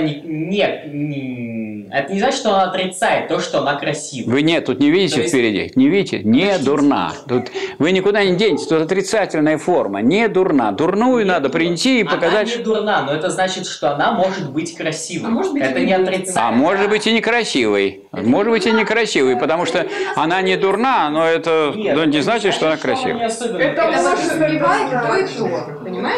это не значит, что она отрицает то, что она красивая. Вы тут не видите впереди? Не видите? Не дурна. Тут вы никуда не денетесь. Тут отрицательная форма. Не дурна. Дурную надо принести и показать. Она не дурна, но это значит, что она может быть красивой. Это не отрицание. А может быть и некрасивой. Может быть и некрасивой, потому что она не дурна, но это не значит, что она красивая. Это может сбивать то и то. Понимаешь?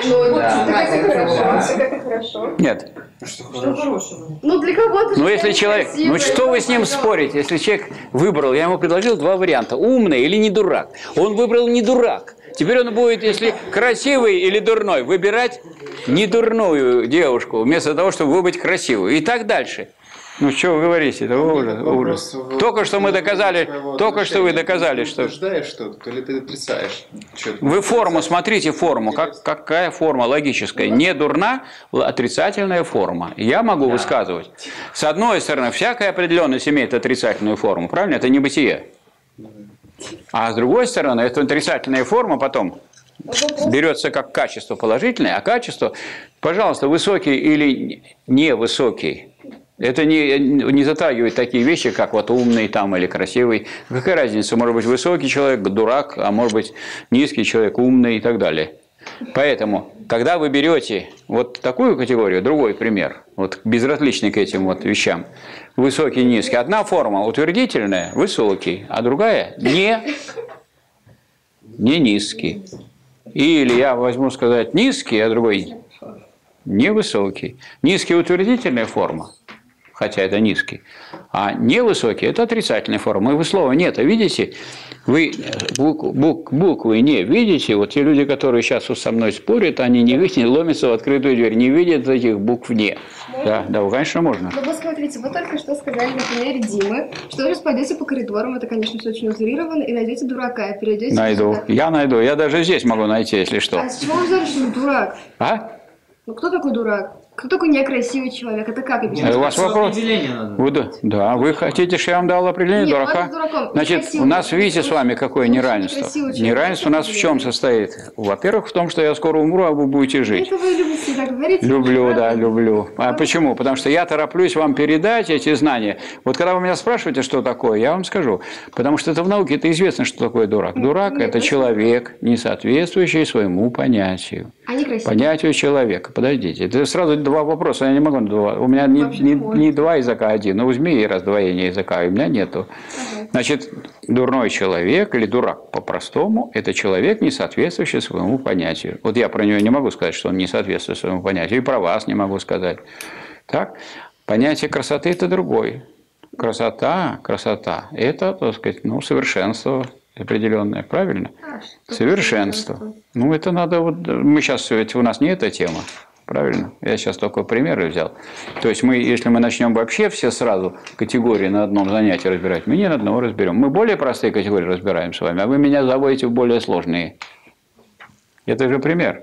Это хорошо. Нет. Что хорошего? Ну, для кого-то... Ну, если человек... Ну, что вы с ним спорите? Если человек выбрал, я ему предложил два варианта. Умный или не дурак. Он выбрал не дурак. Теперь он будет, если красивый или дурной, выбирать не дурную девушку, вместо того, чтобы выбрать красивую. И так дальше. Ну, что вы говорите? Это ужас. Только что мы доказали, только что вы доказали, что... Ты утверждаешь что-то, или ты отрицаешь? Вы форму, смотрите форму. Какая форма логическая? Не дурна, отрицательная форма. Я могу высказывать. С одной стороны, всякая определенность имеет отрицательную форму. Правильно? Это не бытие. А с другой стороны, эта отрицательная форма потом берется как качество положительное, а качество, пожалуйста, высокий или невысокий. Это не затрагивает такие вещи, как вот умный там или красивый. Какая разница? Может быть, высокий человек, дурак, а может быть, низкий человек, умный и так далее. Поэтому, когда вы берете вот такую категорию, другой пример, вот безразличный к этим вот вещам, высокий, низкий, одна форма утвердительная, высокий, а другая не низкий. Или я возьму сказать низкий, а другой невысокий. Низкий утвердительная форма, хотя это низкий, а невысокий – это отрицательная форма. И вы слова «нет», видите? Вы буквы «не» видите? Вот те люди, которые сейчас со мной спорят, они не видят, ломятся в открытую дверь, не видят этих букв «не». Да, конечно, можно. Ну вот смотрите, вы только что сказали на примере Димы, что вы сейчас пойдете по коридорам, это, конечно, все очень утрировано, и найдете дурака, и перейдете... Найду. Я найду. Я даже здесь могу найти, если что. А с чего вы взяли, что вы дурак? А? Ну кто такой дурак? Кто такой некрасивый человек? Это как объяснить? У вас вопрос? Определение надо. Да, вы хотите, чтобы я вам дал определение Нет, дурака? ладно, дураком. Значит, Некрасивый. у нас, видите, с вами какое неравенство. Некрасивый человек. Неравенство у нас в чем состоит? Во-первых, в том, что я скоро умру, а вы будете жить. Это вы любите так говорить? Люблю, да, люблю. А почему? Потому что я тороплюсь вам передать эти знания. Вот когда вы меня спрашиваете, что такое, я вам скажу. Потому что это в науке это известно, что такое дурак. Дурак – это человек, не соответствующий своему понятию. А некрасивый. Понятию человека. Подождите. Это сразу два вопроса. Я не могу на два. У меня не два языка один. Но у змеи раздвоение языка, и у меня нету. Значит, дурной человек или дурак по-простому – это человек, не соответствующий своему понятию. Вот я про него не могу сказать, что он не соответствует своему понятию. И про вас не могу сказать. Так? Понятие красоты – это другое. Красота – это, так сказать, совершенство определенное, правильно? Совершенство. Ну, это надо вот... Мы сейчас, ведь у нас не эта тема, правильно? Я сейчас только примеры взял. То есть, если мы начнем вообще все сразу категории на одном занятии разбирать, мы не на одного разберем. Мы более простые категории разбираем с вами, а вы меня заводите в более сложные. Это же пример.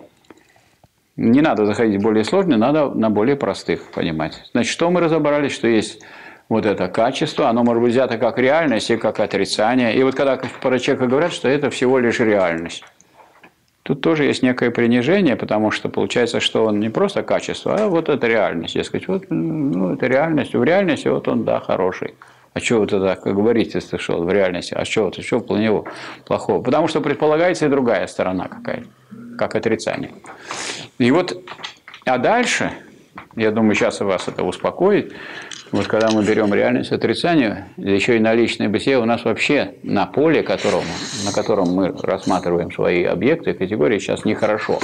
Не надо заходить в более сложные, надо на более простых понимать. Значит, что мы разобрались, что есть... Вот это качество, оно может быть взято как реальность и как отрицание. И вот когда про человека говорят, что это всего лишь реальность, тут тоже есть некое принижение, потому что получается, что он не просто качество, а вот это реальность. Я сказать, вот это реальность. В реальности вот он, да, хороший. А что вы тогда говорите, что в реальности? А что в него плохого? Потому что предполагается и другая сторона какая-то, как отрицание. И вот, а дальше, я думаю, сейчас вас это успокоит. Вот когда мы берем реальность отрицания, еще и наличное бытие, у нас вообще на поле, на котором мы рассматриваем свои объекты, категории, сейчас нехорошо.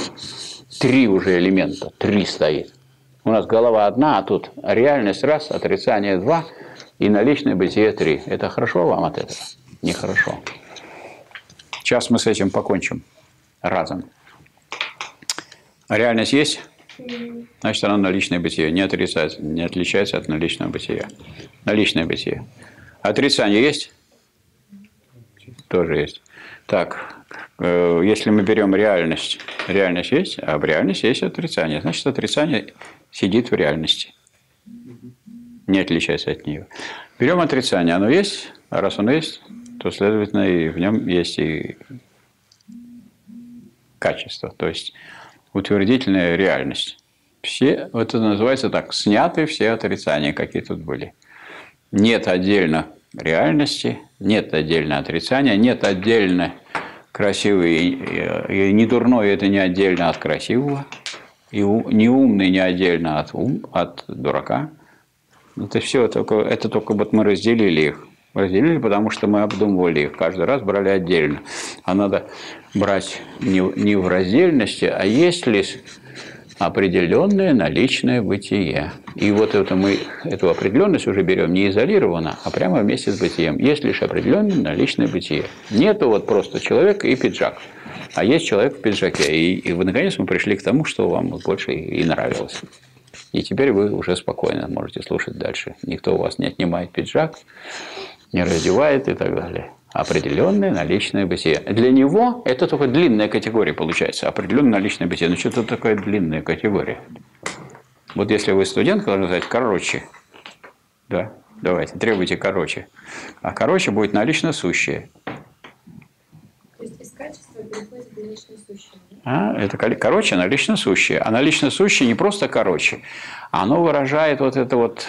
3 уже элемента, 3 стоит. У нас голова одна, а тут реальность раз, отрицание 2 и наличное бытие 3. Это хорошо вам от этого? Нехорошо. Сейчас мы с этим покончим разом. Реальность есть? Значит, она наличное бытие, не отличается от наличного бытия. Наличное бытие. Отрицание есть? Тоже есть. Так, если мы берем реальность есть, а в реальности есть отрицание. Значит, отрицание сидит в реальности. Не отличается от нее. Берем отрицание, оно есть, а раз оно есть, то, следовательно, и в нем есть и качество, то есть утвердительная реальность. Все, это называется так, сняты все отрицания, какие тут были. Нет отдельно реальности, нет отдельно отрицания, нет отдельно красивый, и не дурной это не отдельно от красивого, и не умный не отдельно от дурака. Это все это только вот мы разделили их. Разделили, потому что мы обдумывали их. Каждый раз брали отдельно. А надо брать не в раздельности, а есть ли определенное наличное бытие. И вот эту определенность уже берем не изолированно, а прямо вместе с бытием. Есть лишь определенное наличное бытие. Нету вот просто человек и пиджак. А есть человек в пиджаке. И наконец мы пришли к тому, что вам больше и нравилось. И теперь вы уже спокойно можете слушать дальше. Никто у вас не отнимает пиджак, не раздевает и так далее. Определенное наличное бытие. Для него это только длинная категория получается. Определенное наличное бытие. Ну, что-то такая длинная категория. Вот если вы студент, должен сказать короче. Да, давайте, требуйте короче. А короче будет налично сущее. То есть из качества переходит в налично сущее. Это короче, налично сущее. А налично сущее не просто короче. Оно выражает вот это вот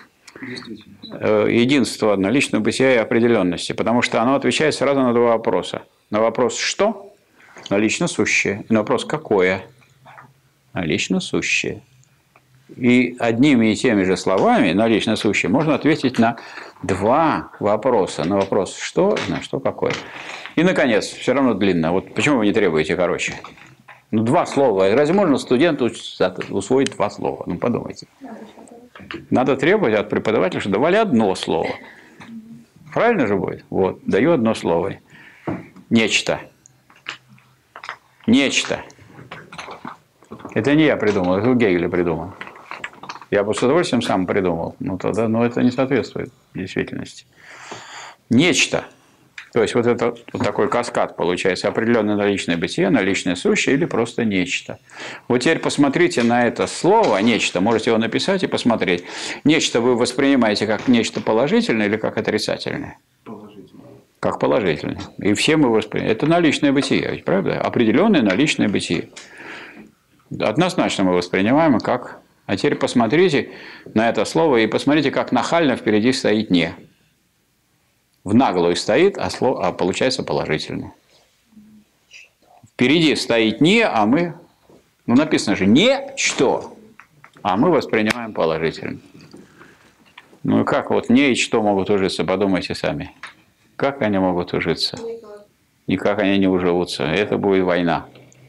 единство наличного бытия и определенности, потому что оно отвечает сразу на два вопроса. На вопрос «что?» – налично сущее. И на вопрос «какое?» – налично сущее. И одними и теми же словами налично сущее можно ответить на два вопроса. На вопрос «что?» и на «что какое?». И, наконец, все равно длинно. Вот почему вы не требуете короче? Ну, 2 слова. Разве можно студенту усвоить 2 слова? Ну, подумайте. Надо требовать от преподавателя, чтобы давали 1 слово. Правильно же будет? Вот, даю 1 слово. Нечто. Нечто. Это не я придумал, это у Гегеля придумал. Я бы с удовольствием сам придумал. Ну, тогда, но это не соответствует действительности. Нечто. То есть, вот это вот такой каскад получается. Определенное наличное бытие, наличное сущее или просто нечто. Вот теперь посмотрите на это слово «нечто». Можете его написать и посмотреть. Нечто вы воспринимаете как нечто положительное или как отрицательное? Положительно. Как положительное. И все мы воспринимаем. Это наличное бытие, ведь правда? Определенное наличное бытие. Однозначно мы воспринимаем как... А теперь посмотрите на это слово и посмотрите, как нахально впереди стоит «не». В наглую стоит, а получается положительно. Впереди стоит «не», а мы... Ну, написано же «нечто», а мы воспринимаем положительно. Ну, и как вот «не» и «что» могут ужиться? Подумайте сами. Как они могут ужиться? Никак они не уживутся. Это будет война.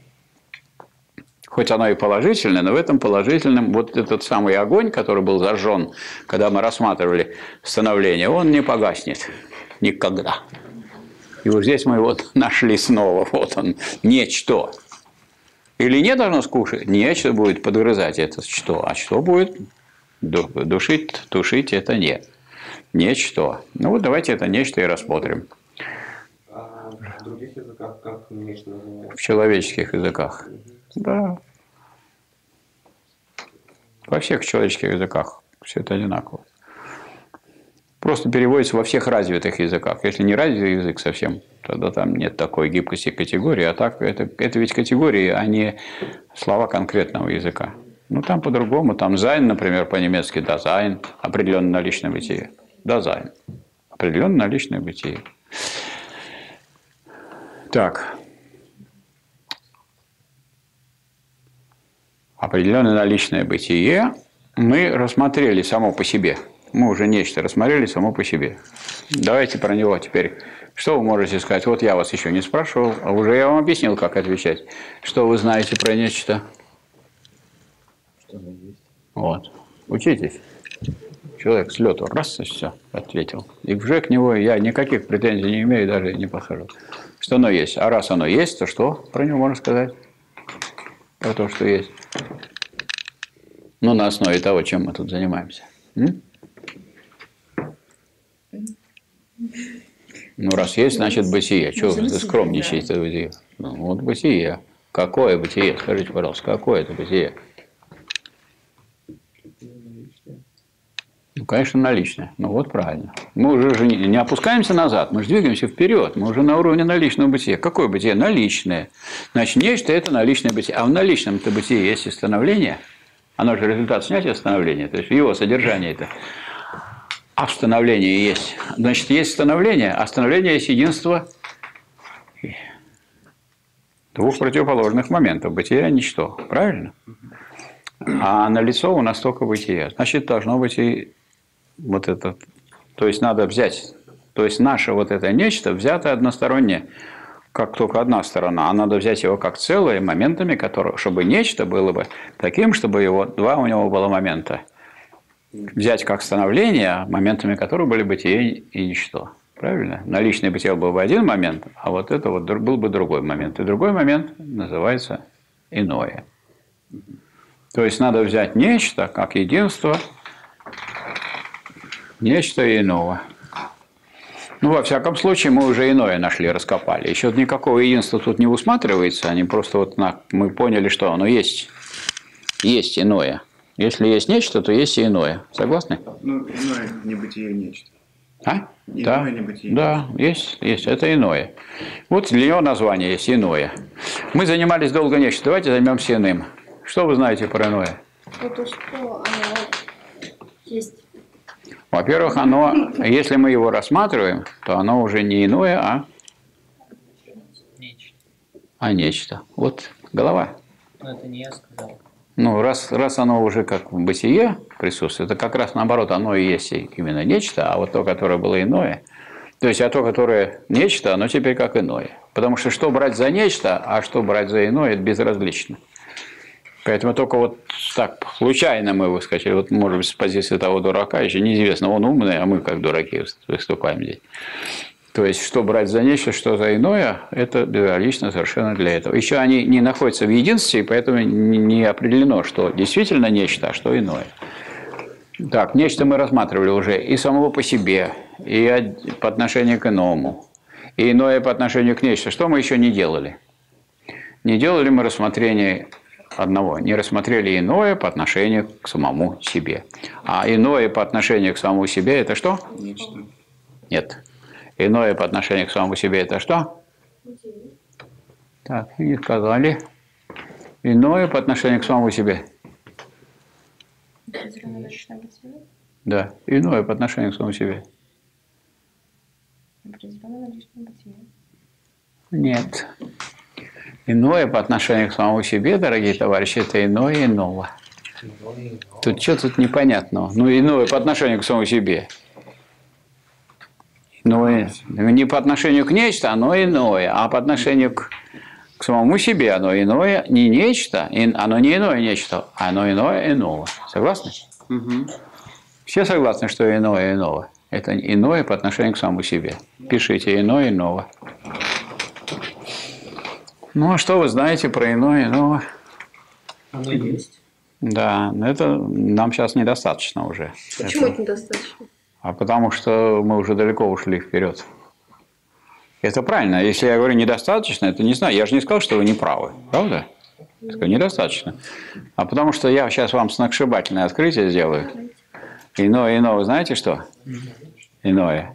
Хоть оно и положительное, но в этом положительном вот этот самый огонь, который был зажжен, когда мы рассматривали становление, он не погаснет никогда. И вот здесь мы вот нашли снова, вот он, нечто. Или не должно скушать, нечто будет подгрызать это что, а что будет душить, тушить это не. Нечто. Ну вот давайте это нечто и рассмотрим. А в других языках как нечто называется? В человеческих языках. Да. Во всех человеческих языках все это одинаково. Просто переводится во всех развитых языках. Если не развитый язык совсем, тогда там нет такой гибкости категории. А так, это ведь категории, а не слова конкретного языка. Ну, там по-другому. Там «sein», например, по-немецки «dasein», определенное наличное бытие. «Dasein». Определенное наличное бытие. Так. Определенное наличное бытие мы рассмотрели само по себе. Мы уже нечто рассмотрели само по себе. Давайте про него теперь. Что вы можете сказать? Вот я вас еще не спрашивал, а уже я вам объяснил, как отвечать. Что вы знаете про нечто? Что оно есть. Вот. Учитесь. Человек с лету раз и все ответил. И уже к нему я никаких претензий не имею, даже не подхожу. Что оно есть. А раз оно есть, то что про него можно сказать? Про то, что есть. Ну, на основе того, чем мы тут занимаемся. Ну, раз есть, значит бытие. Чего вы скромничаете? Бытие? Ну, вот бытие. Какое бытие? Скажите, пожалуйста, какое это бытие? Ну, конечно, наличное. Ну, вот правильно. Мы уже не опускаемся назад, мы же двигаемся вперед. Мы уже на уровне наличного бытия. Какое бытие? Наличное. Значит, нечто – это наличное бытие. А в наличном-то бытии есть и становление. Оно же результат снятия становления. То есть, его содержание это. А в становлении есть. Значит, есть становление, а становление есть единство двух противоположных моментов. Бытие – ничто. Правильно? А налицо у нас только бытие. Значит, должно быть и вот это. То есть, надо взять. То есть, наше вот это нечто взято односторонне, как только одна сторона. А надо взять его как целое, моментами которого, чтобы нечто было бы таким, чтобы его два у него было момента. Взять как становление, моментами которого были бытие и ничто. Правильно? Наличное бытие был бы один момент, а вот это вот был бы другой момент. И другой момент называется иное. То есть, надо взять нечто как единство, нечто иного. Ну, во всяком случае, мы уже иное нашли, раскопали. Еще никакого единства тут не усматривается, они просто вот мы поняли, что оно есть. Есть иное. Если есть нечто, то есть и иное. Согласны? Ну, иное небытие нечто. А? Иное Да, небытие. да, есть. Это иное. Вот для него название есть иное. Мы занимались долго нечто. Давайте займемся иным. Что вы знаете про иное? То, что оно есть. Во-первых, если мы его рассматриваем, то оно уже не иное, а нечто. Вот голова. Но это не я сказал. Ну, раз оно уже как в бытие присутствует, это как раз наоборот, оно и есть именно нечто, а вот то, которое было иное, то есть, а то, которое нечто, оно теперь как иное. Потому что брать за нечто, а что брать за иное, это безразлично. Поэтому только вот так случайно мы выскочили, вот может быть с позиции того дурака, еще неизвестно, он умный, а мы как дураки выступаем здесь. То есть, что брать за нечто, что за иное, это безразлично совершенно для этого. Еще они не находятся в единстве, и поэтому не определено, что действительно нечто, а что иное. Так, нечто мы рассматривали уже и самого по себе, и по отношению к иному, и иное по отношению к нечто. Что мы еще не делали? Не делали мы рассмотрение одного, не рассмотрели иное по отношению к самому себе. А иное по отношению к самому себе – это что? Нечто. Нет. Иное по отношению к самому себе – это что? Так, не сказали. Иное по отношению к самому себе. Да, иное по отношению к самому себе. Нет. Иное по отношению к самому себе, дорогие товарищи, это иное иного. Тут что тут непонятного? Ну, иное по отношению к самому себе. Иное. Не по отношению к нечто, оно иное, а по отношению к самому себе оно иное, не нечто, оно не иное нечто, а оно иное иного. Согласны? Угу. Все согласны, что иное иного? Это иное по отношению к самому себе. Пишите иное иного. Ну, а что вы знаете про иное иного? Оно есть. Да, это нам сейчас недостаточно уже. Почему это недостаточно? А потому что мы уже далеко ушли вперед. Это правильно. Если я говорю недостаточно, это не знаю. Я же не сказал, что вы не правы. Правда? Я сказал, недостаточно. А потому что я сейчас вам сногсшибательное открытие сделаю. Иное иного, знаете что? Иное.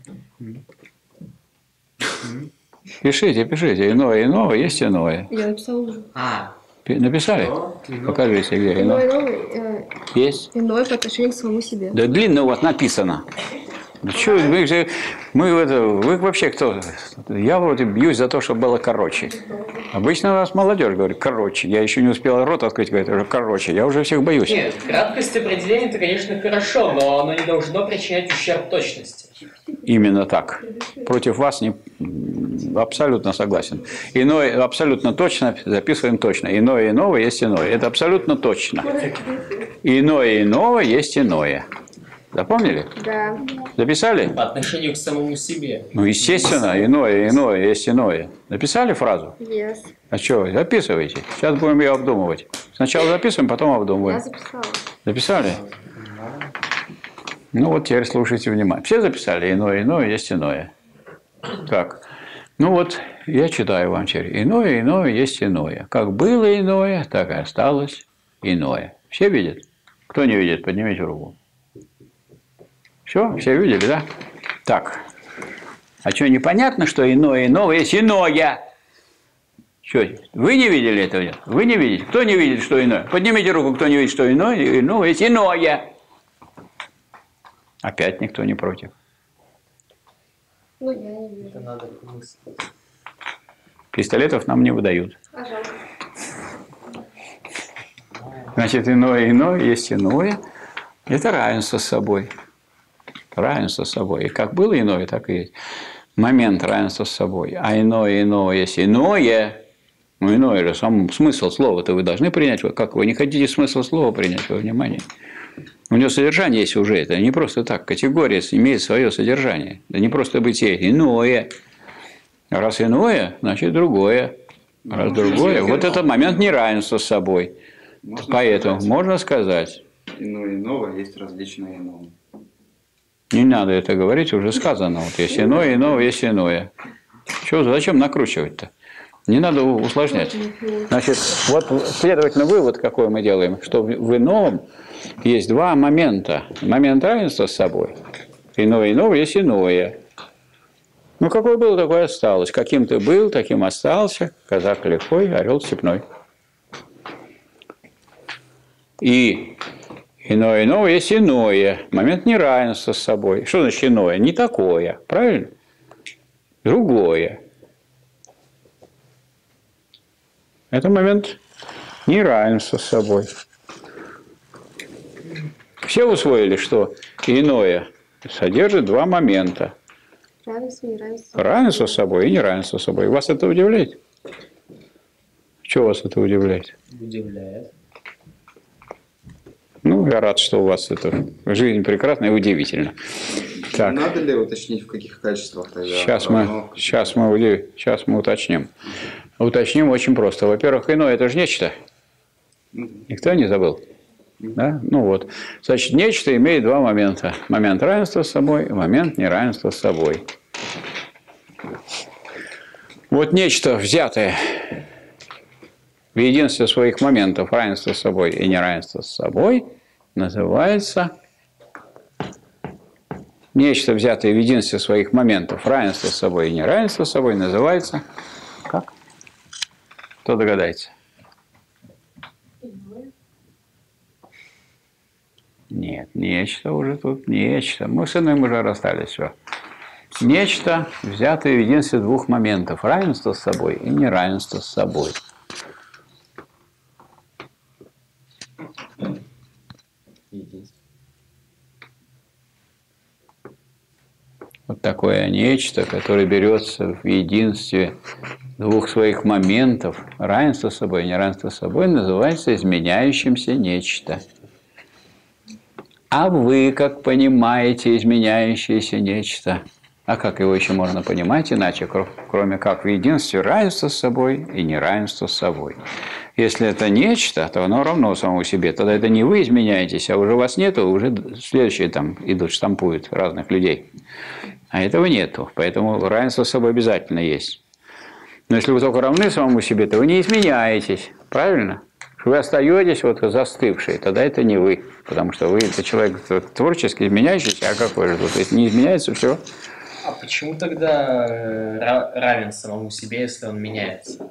Пишите, пишите. Иное иного есть иное. Я написала уже. Написали? Покажите, где иное. Есть? Иное по отношению к самому себе. Да длинно у вас написано. Ну, что, вы вообще кто? Я вроде бьюсь за то, чтобы было короче. Обычно у нас молодежь говорит короче. Я еще не успел рот открыть, говорит, уже короче. Я уже всех боюсь. Нет, краткость определения это, конечно, хорошо, но оно не должно причинять ущерб точности. Именно так. Против вас не... абсолютно согласен. Иное абсолютно точно, записываем точно. Иное иного есть иное. Это абсолютно точно. Иное иного есть иное. Запомнили? Да. Записали? По отношению к самому себе. Ну, естественно, иное иное есть иное. Написали фразу? Yes. А что вы? Записывайте. Сейчас будем ее обдумывать. Сначала записываем, потом обдумываем. Я записала. Записали? Ну, вот теперь слушайте внимательно. Все записали? Иное иное есть иное. Так. Ну, вот я читаю вам теперь. Иное иное есть иное. Как было иное, так и осталось иное. Все видят? Кто не видит, поднимите руку. Все видели, да? Так. А что, непонятно, что иное иного есть иное? Что, вы не видели этого? Вы не видите? Кто не видит, что иное? Поднимите руку, кто не видит, что иное есть иное. Опять никто не против. Ну, я не вижу. Это надо помыслить. Пистолетов нам не выдают. А жалко. Значит, иное есть иное. Это равенство с собой. Равенство с собой. И как было иное, так и есть. Момент равенства с собой. А иное иного есть иное. Ну, иное же сам смысл слова-то вы должны принять. Как вы не хотите смысл слова принять во внимание? У него содержание есть уже. Это не просто так. Категория имеет свое содержание. Это не просто бытие. Иное. Раз иное, значит другое. Раз другое. Вот это момент неравенства с собой. Поэтому можно сказать. Иное иного есть различное иному. Не надо это говорить, уже сказано. Вот есть иное, иного есть иное. Чего, зачем накручивать-то? Не надо усложнять. Значит, вот, следовательно, вывод какой мы делаем, что в ином есть два момента. Момент равенства с собой. Иное иного есть иное. Ну, какой был, такой осталось. Каким ты был, таким остался. Казак лихой, орел степной. И иное иного есть иное. Момент неравенства с собой. Что значит иное? Не такое. Правильно? Другое. Это момент неравенства с собой. Все усвоили, что иное содержит два момента. Равенство, неравенство. Равенство с собой и неравенство с собой. Вас это удивляет? Чего вас это удивляет? Удивляет. Ну, я рад, что у вас это жизнь прекрасна и удивительна. Так. Надо ли уточнить, в каких качествах тогда? Сейчас мы уточним. Уточним очень просто. Во-первых, иное – это же нечто. Никто не забыл? Да? Ну вот. Значит, нечто имеет два момента. Момент равенства с собой и момент неравенства с собой. Вот нечто взятое в единстве своих моментов равенства с собой и неравенства с собой называется... Нечто, взятое в единстве своих моментов равенства с собой и неравенства с собой, называется... Как? Кто догадается? Нет, нечто уже тут, нечто. Мы с иным уже расстались, все. Нечто, взятое в единстве двух моментов. Равенство с собой и неравенство с собой. Вот такое нечто, которое берется в единстве двух своих моментов. Равенство с собой и неравенство с собой называется изменяющимся нечто. А вы как понимаете изменяющееся нечто? А как его еще можно понимать иначе, кроме как в единстве равенства с собой и неравенства с собой? Если это нечто, то оно равно самому себе. Тогда это не вы изменяетесь, а уже вас нету, уже следующие там идут, штампуют разных людей. А этого нету, поэтому равенство с собой обязательно есть. Но если вы только равны самому себе, то вы не изменяетесь, правильно? Вы остаетесь вот застывшие, тогда это не вы, потому что вы это человек творчески изменяющийся, а какой же тут? Если не изменяется, все. А почему тогда равен самому себе, если он меняется?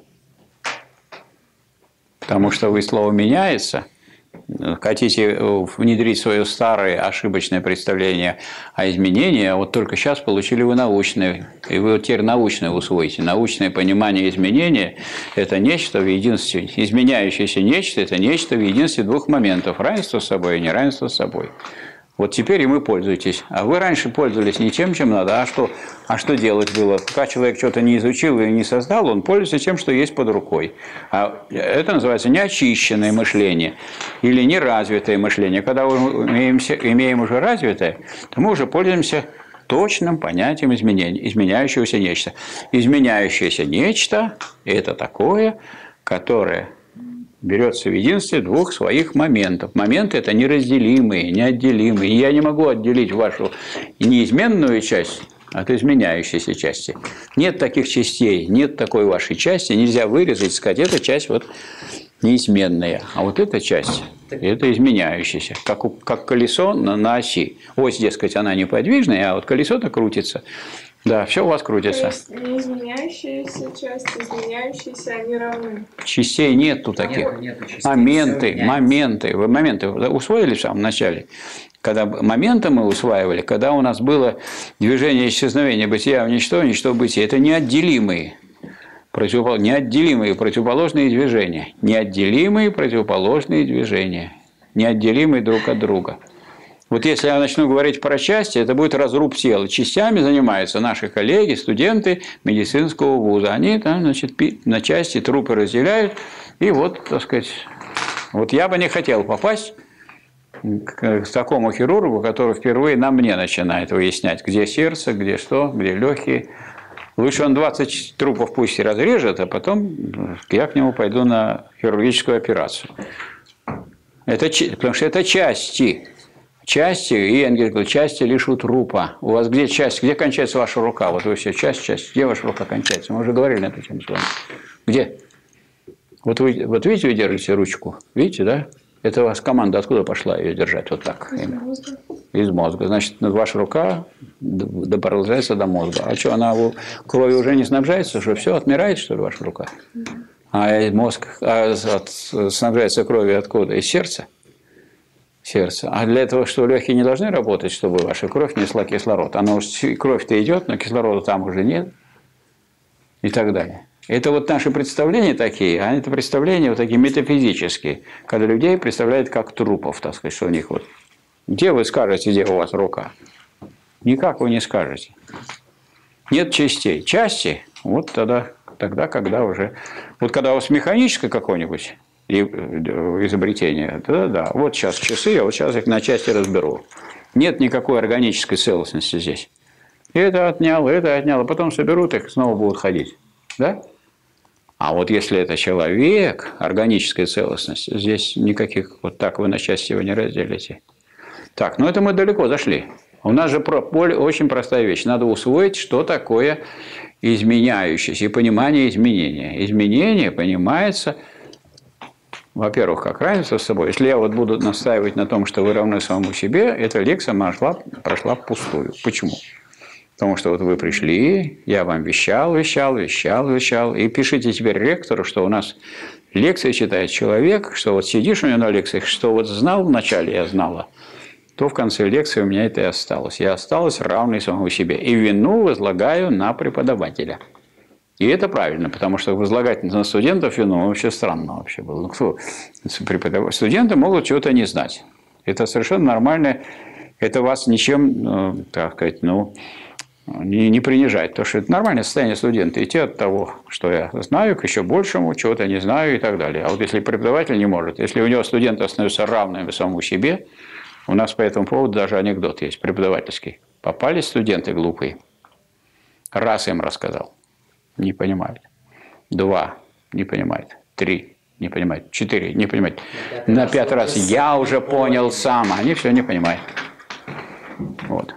Потому что вы слово «меняется», хотите внедрить свое старое ошибочное представление о изменении, а вот только сейчас получили вы научное, и вы вот теперь научное усвоите. Научное понимание изменения – это нечто в единстве, изменяющееся нечто – это нечто в единстве двух моментов – равенство с собой и неравенство с собой. Вот теперь им и пользуйтесь. А вы раньше пользовались не тем, чем надо. А что делать было? Пока человек что-то не изучил и не создал, он пользуется тем, что есть под рукой. А это называется неочищенное мышление или неразвитое мышление. Когда мы имеем уже развитое, то мы уже пользуемся точным понятием изменяющегося нечто. Изменяющееся нечто – это такое, которое берется в единстве двух своих моментов. Моменты – это неразделимые, неотделимые. И я не могу отделить вашу неизменную часть от изменяющейся части. Нет таких частей, нет такой вашей части. Нельзя вырезать, сказать, эта часть вот неизменная, а вот эта часть – это изменяющаяся. Как колесо на оси. Ось, дескать, она неподвижная, а вот колесо-то крутится. Да, все у вас крутится. То есть неизменяющиеся части, изменяющиеся, они равны. Частей нету таких. Нету частей. Моменты. Вы моменты усвоили в самом начале? Когда моменты мы усваивали, когда у нас было движение исчезновения бытия в ничто, ничто в бытие. Это неотделимые противоположные движения. Неотделимые противоположные движения. Неотделимые друг от друга. Вот если я начну говорить про части, это будет разруб тела. Частями занимаются наши коллеги, студенты медицинского вуза. Они там, значит, на части трупы разделяют. И вот, так сказать, вот я бы не хотел попасть к такому хирургу, который впервые на мне начинает выяснять, где сердце, где что, где легкие. Лучше он 20 трупов пусть и разрежет, а потом я к нему пойду на хирургическую операцию. Потому что это части. Части, и Энгельс говорит, части лишь у трупа. У вас где часть, где кончается ваша рука? Вот вы все часть, где ваша рука кончается? Мы уже говорили на эту тему с вами. Где? Вот видите, вы держите ручку, видите, да? Это у вас команда откуда пошла ее держать? Вот так. Из мозга. Значит, ваша рука доползается до мозга. А что, она кровью уже не снабжается, что все, отмирает, что ли, ваша рука? А мозг снабжается кровью откуда? Из сердца? Сердце. А для этого, что легкие не должны работать, чтобы ваша кровь несла кислород. Она уж кровь-то идет, но кислорода там уже нет. И так далее. Это вот наши представления такие, а это представления вот такие метафизические, когда людей представляют как трупов, так сказать, что у них вот. Где вы скажете, где у вас рука? Никак вы не скажете. Нет частей. Части, вот тогда, когда уже... Вот когда у вас механическое какое-нибудь изобретение, да. Вот сейчас часы, я вот сейчас их на части разберу. Нет никакой органической целостности здесь. Это отнял, а потом соберут их, снова будут ходить. Да? А вот если это человек, органическая целостность, здесь никаких, вот так вы на части его не разделите. Так, ну это мы далеко зашли. У нас же очень простая вещь. Надо усвоить, что такое изменяющееся и понимание изменения. Изменение понимается, во-первых, как равенство с собой. Если я вот буду настаивать на том, что вы равны самому себе, эта лекция прошла впустую. Почему? Потому что вот вы пришли, я вам вещал. И пишите теперь ректору, что у нас лекции читает человек, что вот сидишь у него на лекциях, что вот знал вначале, я знала, то в конце лекции у меня это и осталось. Я осталась равной самому себе. И вину возлагаю на преподавателя. И это правильно, потому что возлагать на студентов вину вообще странно вообще было. Ну, кто? Студенты могут чего-то не знать. Это совершенно нормально. Это вас ничем, так сказать, не принижает. Потому что это нормальное состояние студента. Идти от того, что я знаю, к еще большему, чего-то не знаю и так далее. А вот если преподаватель не может, если у него студенты становятся равными самому себе, у нас по этому поводу даже анекдот есть преподавательский. Попались студенты глупые. Раз им рассказал. Не понимает. 2 не понимает. 3 не понимает. 4 не понимает. На 5-й раз я уже понял сам. Они все не понимают. Вот.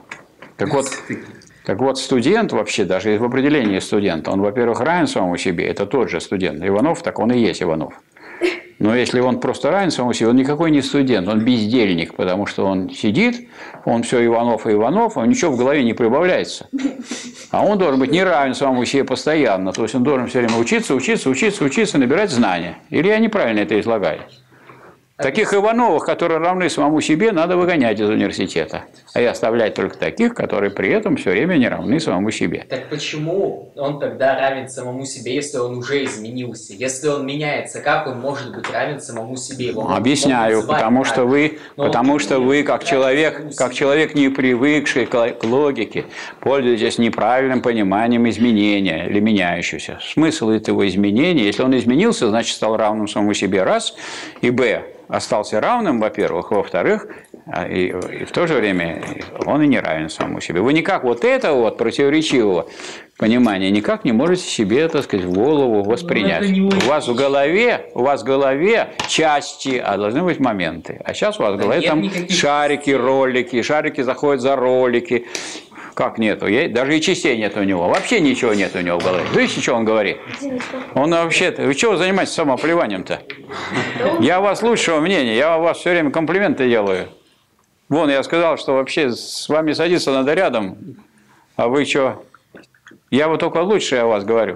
Так вот, студент вообще, даже в определении студента, он, во-первых, равен самому себе, это тот же студент. Иванов, так он и есть Иванов. Но если он просто равен самому себе, он никакой не студент, он бездельник, потому что он сидит, он все Иванов и Иванов, а ничего в голове не прибавляется. А он должен быть не равен самому себе постоянно, то есть он должен все время учиться, набирать знания. Или я неправильно это излагаю? Таких Ивановых, которые равны самому себе, надо выгонять из университета. И оставлять только таких, которые при этом все время не равны самому себе. Так почему он тогда равен самому себе, если он уже изменился? Если он меняется, как он может быть равен самому себе? Его объясняю, потому что вы как человек, не привыкший к логике, пользуетесь неправильным пониманием изменения или меняющегося. Смысл этого изменения, если он изменился, значит стал равным самому себе, раз, и б, остался равным, во-первых, во-вторых, и в то же время он и не равен самому себе. Вы никак вот этого вот противоречивого понимания никак не можете себе, так сказать, в голову воспринять. У вас в голове части, а должны быть моменты. А сейчас у вас в голове там шарики, ролики, шарики заходят за ролики. Как нету? Даже и частей нет у него. Вообще ничего нет у него в голове. Видите, что он говорит? Он вообще-то... Вы чего занимаетесь самоплеванием-то? Я у вас лучшего мнения. Я у вас все время комплименты делаю. Вон, я сказал, что вообще с вами садиться надо рядом. А вы что? Я вот только лучшее о вас говорю.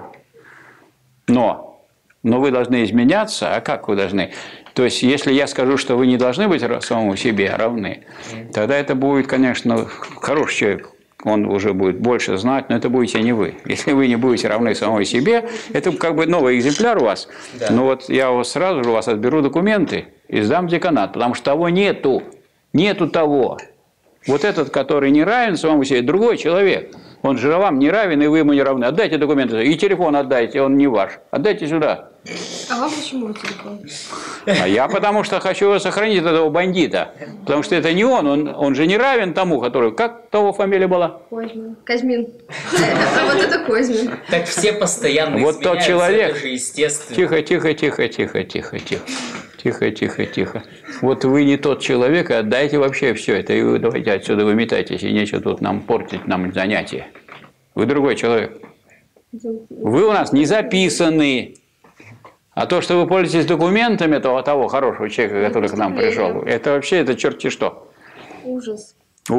Но вы должны изменяться. А как вы должны? То есть, если я скажу, что вы не должны быть самому себе равны, тогда это будет, конечно, хороший человек. Он уже будет больше знать, но это будете не вы. Если вы не будете равны самой себе, это как бы новый экземпляр у вас. Да. Но вот я сразу же у вас отберу документы и сдам в деканат, потому что того нету. Нету того. Вот этот, который не равен самому себе, другой человек. Он же вам не равен, и вы ему не равны. Отдайте документы. И телефон отдайте, он не ваш. Отдайте сюда. А вам почему телефон? А я потому что хочу сохранить этого бандита. Потому что это не он же не равен тому, который... Как того фамилия была? Казьмин. А вот это Козьмин. Так все постоянно вот тот человек. Это же естественно. Тихо. Вот вы не тот человек, и отдайте вообще все это. И вы давайте отсюда выметайтесь, и нечего тут нам портить нам занятия. Вы другой человек. Вы у нас не записаны. А то, что вы пользуетесь документами того хорошего человека, который к нам пришел, это вообще, это черти что. Ужас.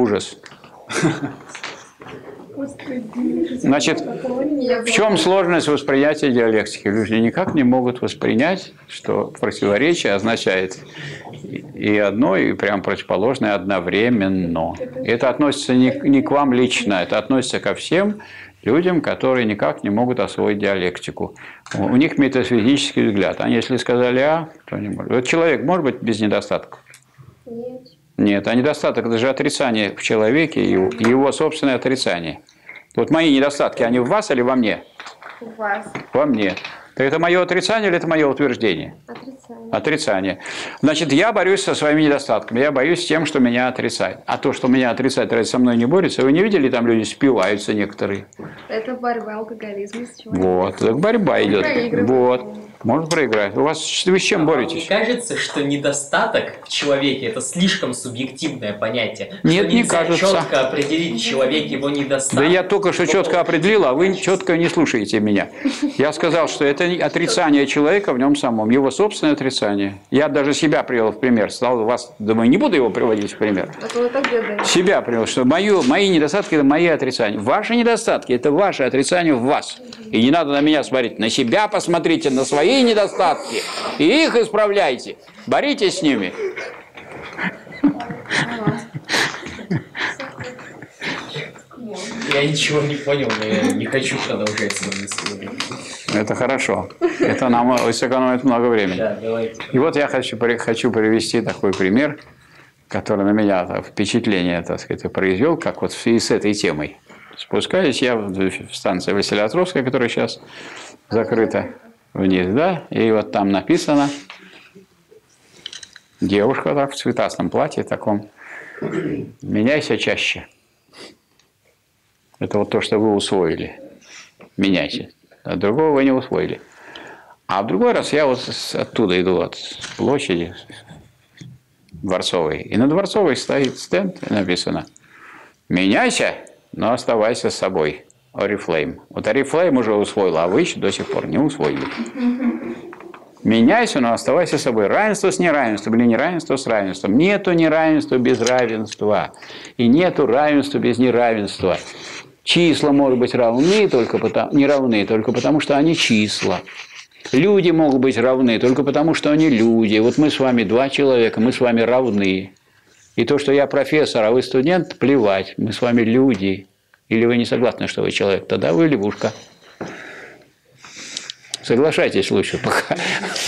Значит, в чем сложность восприятия диалектики? Люди никак не могут воспринять, что противоречие означает и одно, и прям противоположное одновременно. Это относится не к вам лично, это относится ко всем людям, которые никак не могут освоить диалектику. У них метафизический взгляд. Они если сказали «а», то не может. Вот человек может быть без недостатков? Нет, а недостаток – это же отрицание в человеке, его собственное отрицание. Вот мои недостатки, они в вас или во мне? В вас. Во мне. Так это мое отрицание или это мое утверждение? Отрицание. Отрицание. Значит, я борюсь со своими недостатками, я борюсь тем, что меня отрицает. А то, что меня отрицает, разве со мной не борется? Вы не видели, там люди спиваются некоторые? Это борьба алкоголизма с человеком. Вот, так борьба идет. Проигрывает. Вот, можно проиграть. Вы с чем боретесь? Мне кажется, что недостаток в человеке – это слишком субъективное понятие. Нет, что не нельзя кажется. четко определить в человеке его недостаток. Да я только что четко определил, а вы четко не слушаете меня. Я сказал, что это отрицание человека в нем самом, его собственное отрицание. Я даже себя привел в пример. Стал вас, думаю, не буду его приводить в пример. А то вы так делаете. Себя привел, что мои недостатки – это мои отрицания. Ваши недостатки – это ваши отрицания в вас. И не надо на меня смотреть. На себя посмотрите, на свои недостатки. И их исправляйте. Боритесь с ними. Я ничего не понял, но я не хочу продолжать свою мысль. Это хорошо. Это нам сэкономит много времени. Да, давайте. И вот я хочу привести такой пример, который на меня впечатление, так сказать, произвел, как вот в связи с этой темой. Спускаюсь я в станцию Василиостровская, которая сейчас закрыта, вниз, да, и вот там написано, девушка так в цветастом платье таком, меняйся чаще. Это вот то, что вы усвоили. Меняйся. А другого вы не усвоили. А в другой раз я вот оттуда иду, от площади Дворцовой. И на Дворцовой стоит стенд, и написано «Меняйся, но оставайся с собой». Oriflame. Вот Oriflame уже усвоила, а вы еще до сих пор не усвоили. Меняйся, но оставайся с собой. Равенство с неравенством или неравенство с равенством. Нету неравенства без равенства. И нету равенства без неравенства. Числа могут быть равны не равны только потому, что они числа. Люди могут быть равны только потому, что они люди. Вот мы с вами два человека, мы с вами равны. И то, что я профессор, а вы студент, плевать. Мы с вами люди. Или вы не согласны, что вы человек? Тогда вы лягушка. Соглашайтесь лучше пока.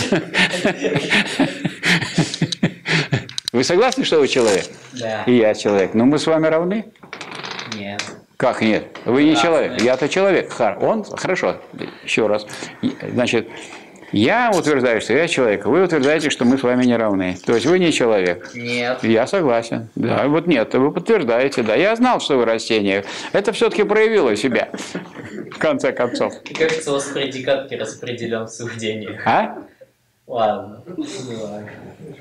Вы согласны, что вы человек? Да. И я человек. Но мы с вами равны? Нет. Как нет? Вы не человек. Я-то человек. Он? Хорошо. Еще раз. Значит, я утверждаю, что я человек. Вы утверждаете, что мы с вами не равны. То есть вы не человек. Нет. Я согласен. Да, вот нет, вы подтверждаете. Да, я знал, что вы растение. Это все-таки проявило себя. В конце концов. Кажется, у вас предикат не распределен в суждениях. А? Ладно. Не важно.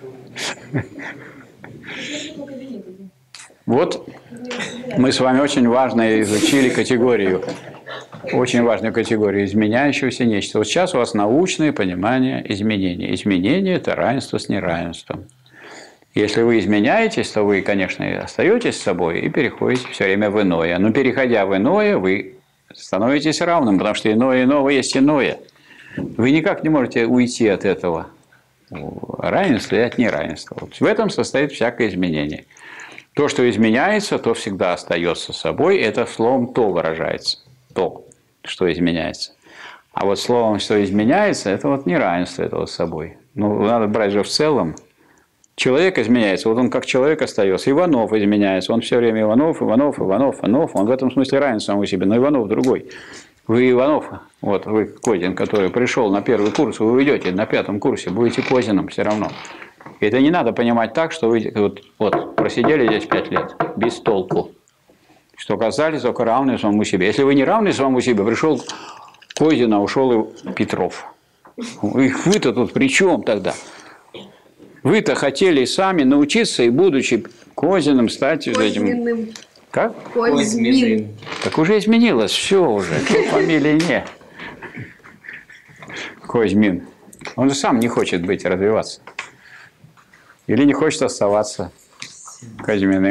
Вот мы с вами очень важно изучили категорию, очень важную категорию изменяющегося нечто. Вот сейчас у вас научное понимание изменения. Изменение – это равенство с неравенством. Если вы изменяетесь, то вы, конечно, и остаетесь с собой и переходите все время в иное. Но переходя в иное, вы становитесь равным, потому что иное иного есть иное. Вы никак не можете уйти от этого равенства и от неравенства. Вот в этом состоит всякое изменение. То, что изменяется, то всегда остается с собой. Это словом «то» выражается. То, что изменяется. А вот словом, что изменяется, это вот неравенство этого с собой. Ну, надо брать же в целом. Человек изменяется, вот он как человек остается. Иванов изменяется, он все время Иванов. Он в этом смысле равен самому себе, но Иванов другой. Вы Иванов, вот вы Козин, который пришел на первый курс, вы уйдете на 5-м курсе, будете Козиным все равно. Это не надо понимать так, что вы вот просидели здесь 5 лет, без толку. Что оказались только равны самому себе. Если вы не равны самому себе, пришел Козин, а ушел и Петров. Вы-то тут при чем тогда? Вы-то хотели сами научиться и, будучи Козиным, стать Козьминым. этим... Как? Козьмин. Так уже изменилось, все уже. Тут фамилии нет. Козьмин. Он же сам не хочет быть, развиваться. Или не хочет оставаться Козьминым.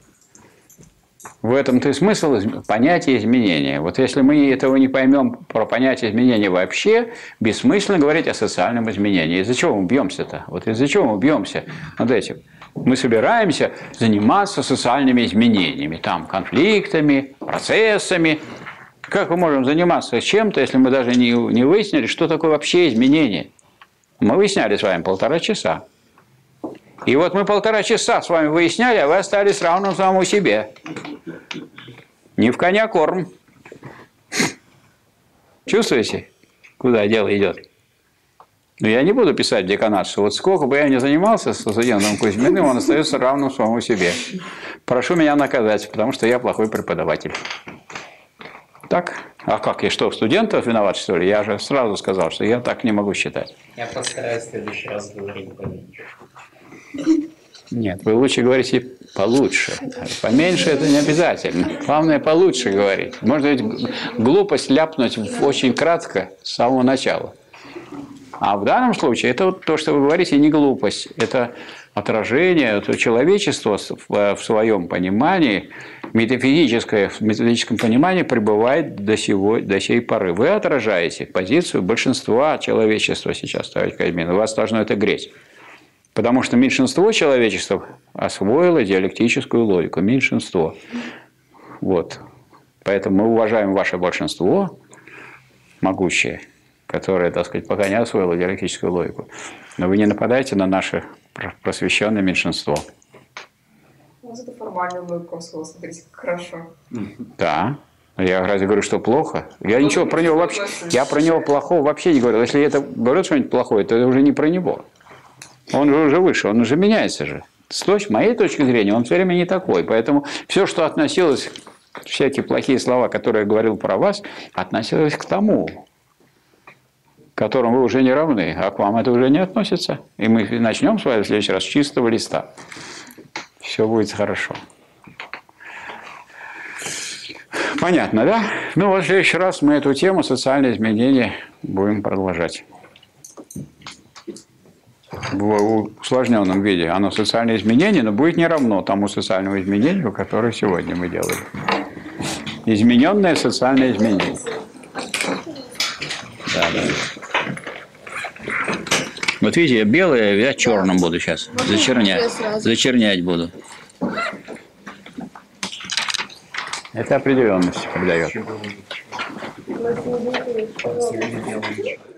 В этом-то и смысл понятия изменения. Вот если мы этого не поймем про понятие изменения вообще, бессмысленно говорить о социальном изменении. Из-за чего мы бьемся-то? Вот из-за чего мы бьемся над этим? Мы собираемся заниматься социальными изменениями, там, конфликтами, процессами. Как мы можем заниматься чем-то, если мы даже не выяснили, что такое вообще изменение? Мы выясняли с вами 1,5 часа. И вот мы 1,5 часа с вами выясняли, а вы остались равным самому себе. Не в коня корм. Чувствуете? Куда дело идет? Но я не буду писать в деканат, что вот сколько бы я ни занимался со студентом Кузьминым, он остается равным самому себе. Прошу меня наказать, потому что я плохой преподаватель. Так? А как? Я что, студентов виноват, что ли? Я же сразу сказал, что я так не могу считать. Я постараюсь в следующий раз говорить поменьше. Нет, вы лучше говорите получше. Поменьше это не обязательно. Главное, получше говорить. Можно ведь глупость ляпнуть очень кратко с самого начала. А в данном случае это вот то, что вы говорите, не глупость. Это отражение, это человечество в своем понимании, в метафизическом понимании пребывает до сей поры. Вы отражаете позицию большинства человечества сейчас, товарищ Кузьмин. Вас должно это греть. Потому что меньшинство человечества освоило диалектическую логику. Меньшинство. Вот. Поэтому мы уважаем ваше большинство, могущее, которое, так сказать, пока не освоило диалектическую логику. Но вы не нападайте на наше просвещенное меньшинство. У вас это формальная логика, смотрите, как хорошо. Да. Я разве говорю, что плохо? Я ничего про него вообще... Я про него плохого вообще не говорю. Если это говорят что-нибудь плохое, то это уже не про него. Он же уже выше, он уже меняется же. С моей точки зрения, он все время не такой. Поэтому все, что относилось, всякие плохие слова, которые я говорил про вас, относилось к тому, которому вы уже не равны, а к вам это уже не относится. И мы начнем с вами в следующий раз с чистого листа. Все будет хорошо. Понятно, да? Ну, вот в следующий раз мы эту тему социальные изменения будем продолжать. В усложненном виде. Оно социальное изменение, но будет не равно тому социальному изменению, которое сегодня мы делали. Измененное социальное изменение. Да. Вот видите, я белое, я черным буду сейчас. Зачернять буду. Это определенность придает.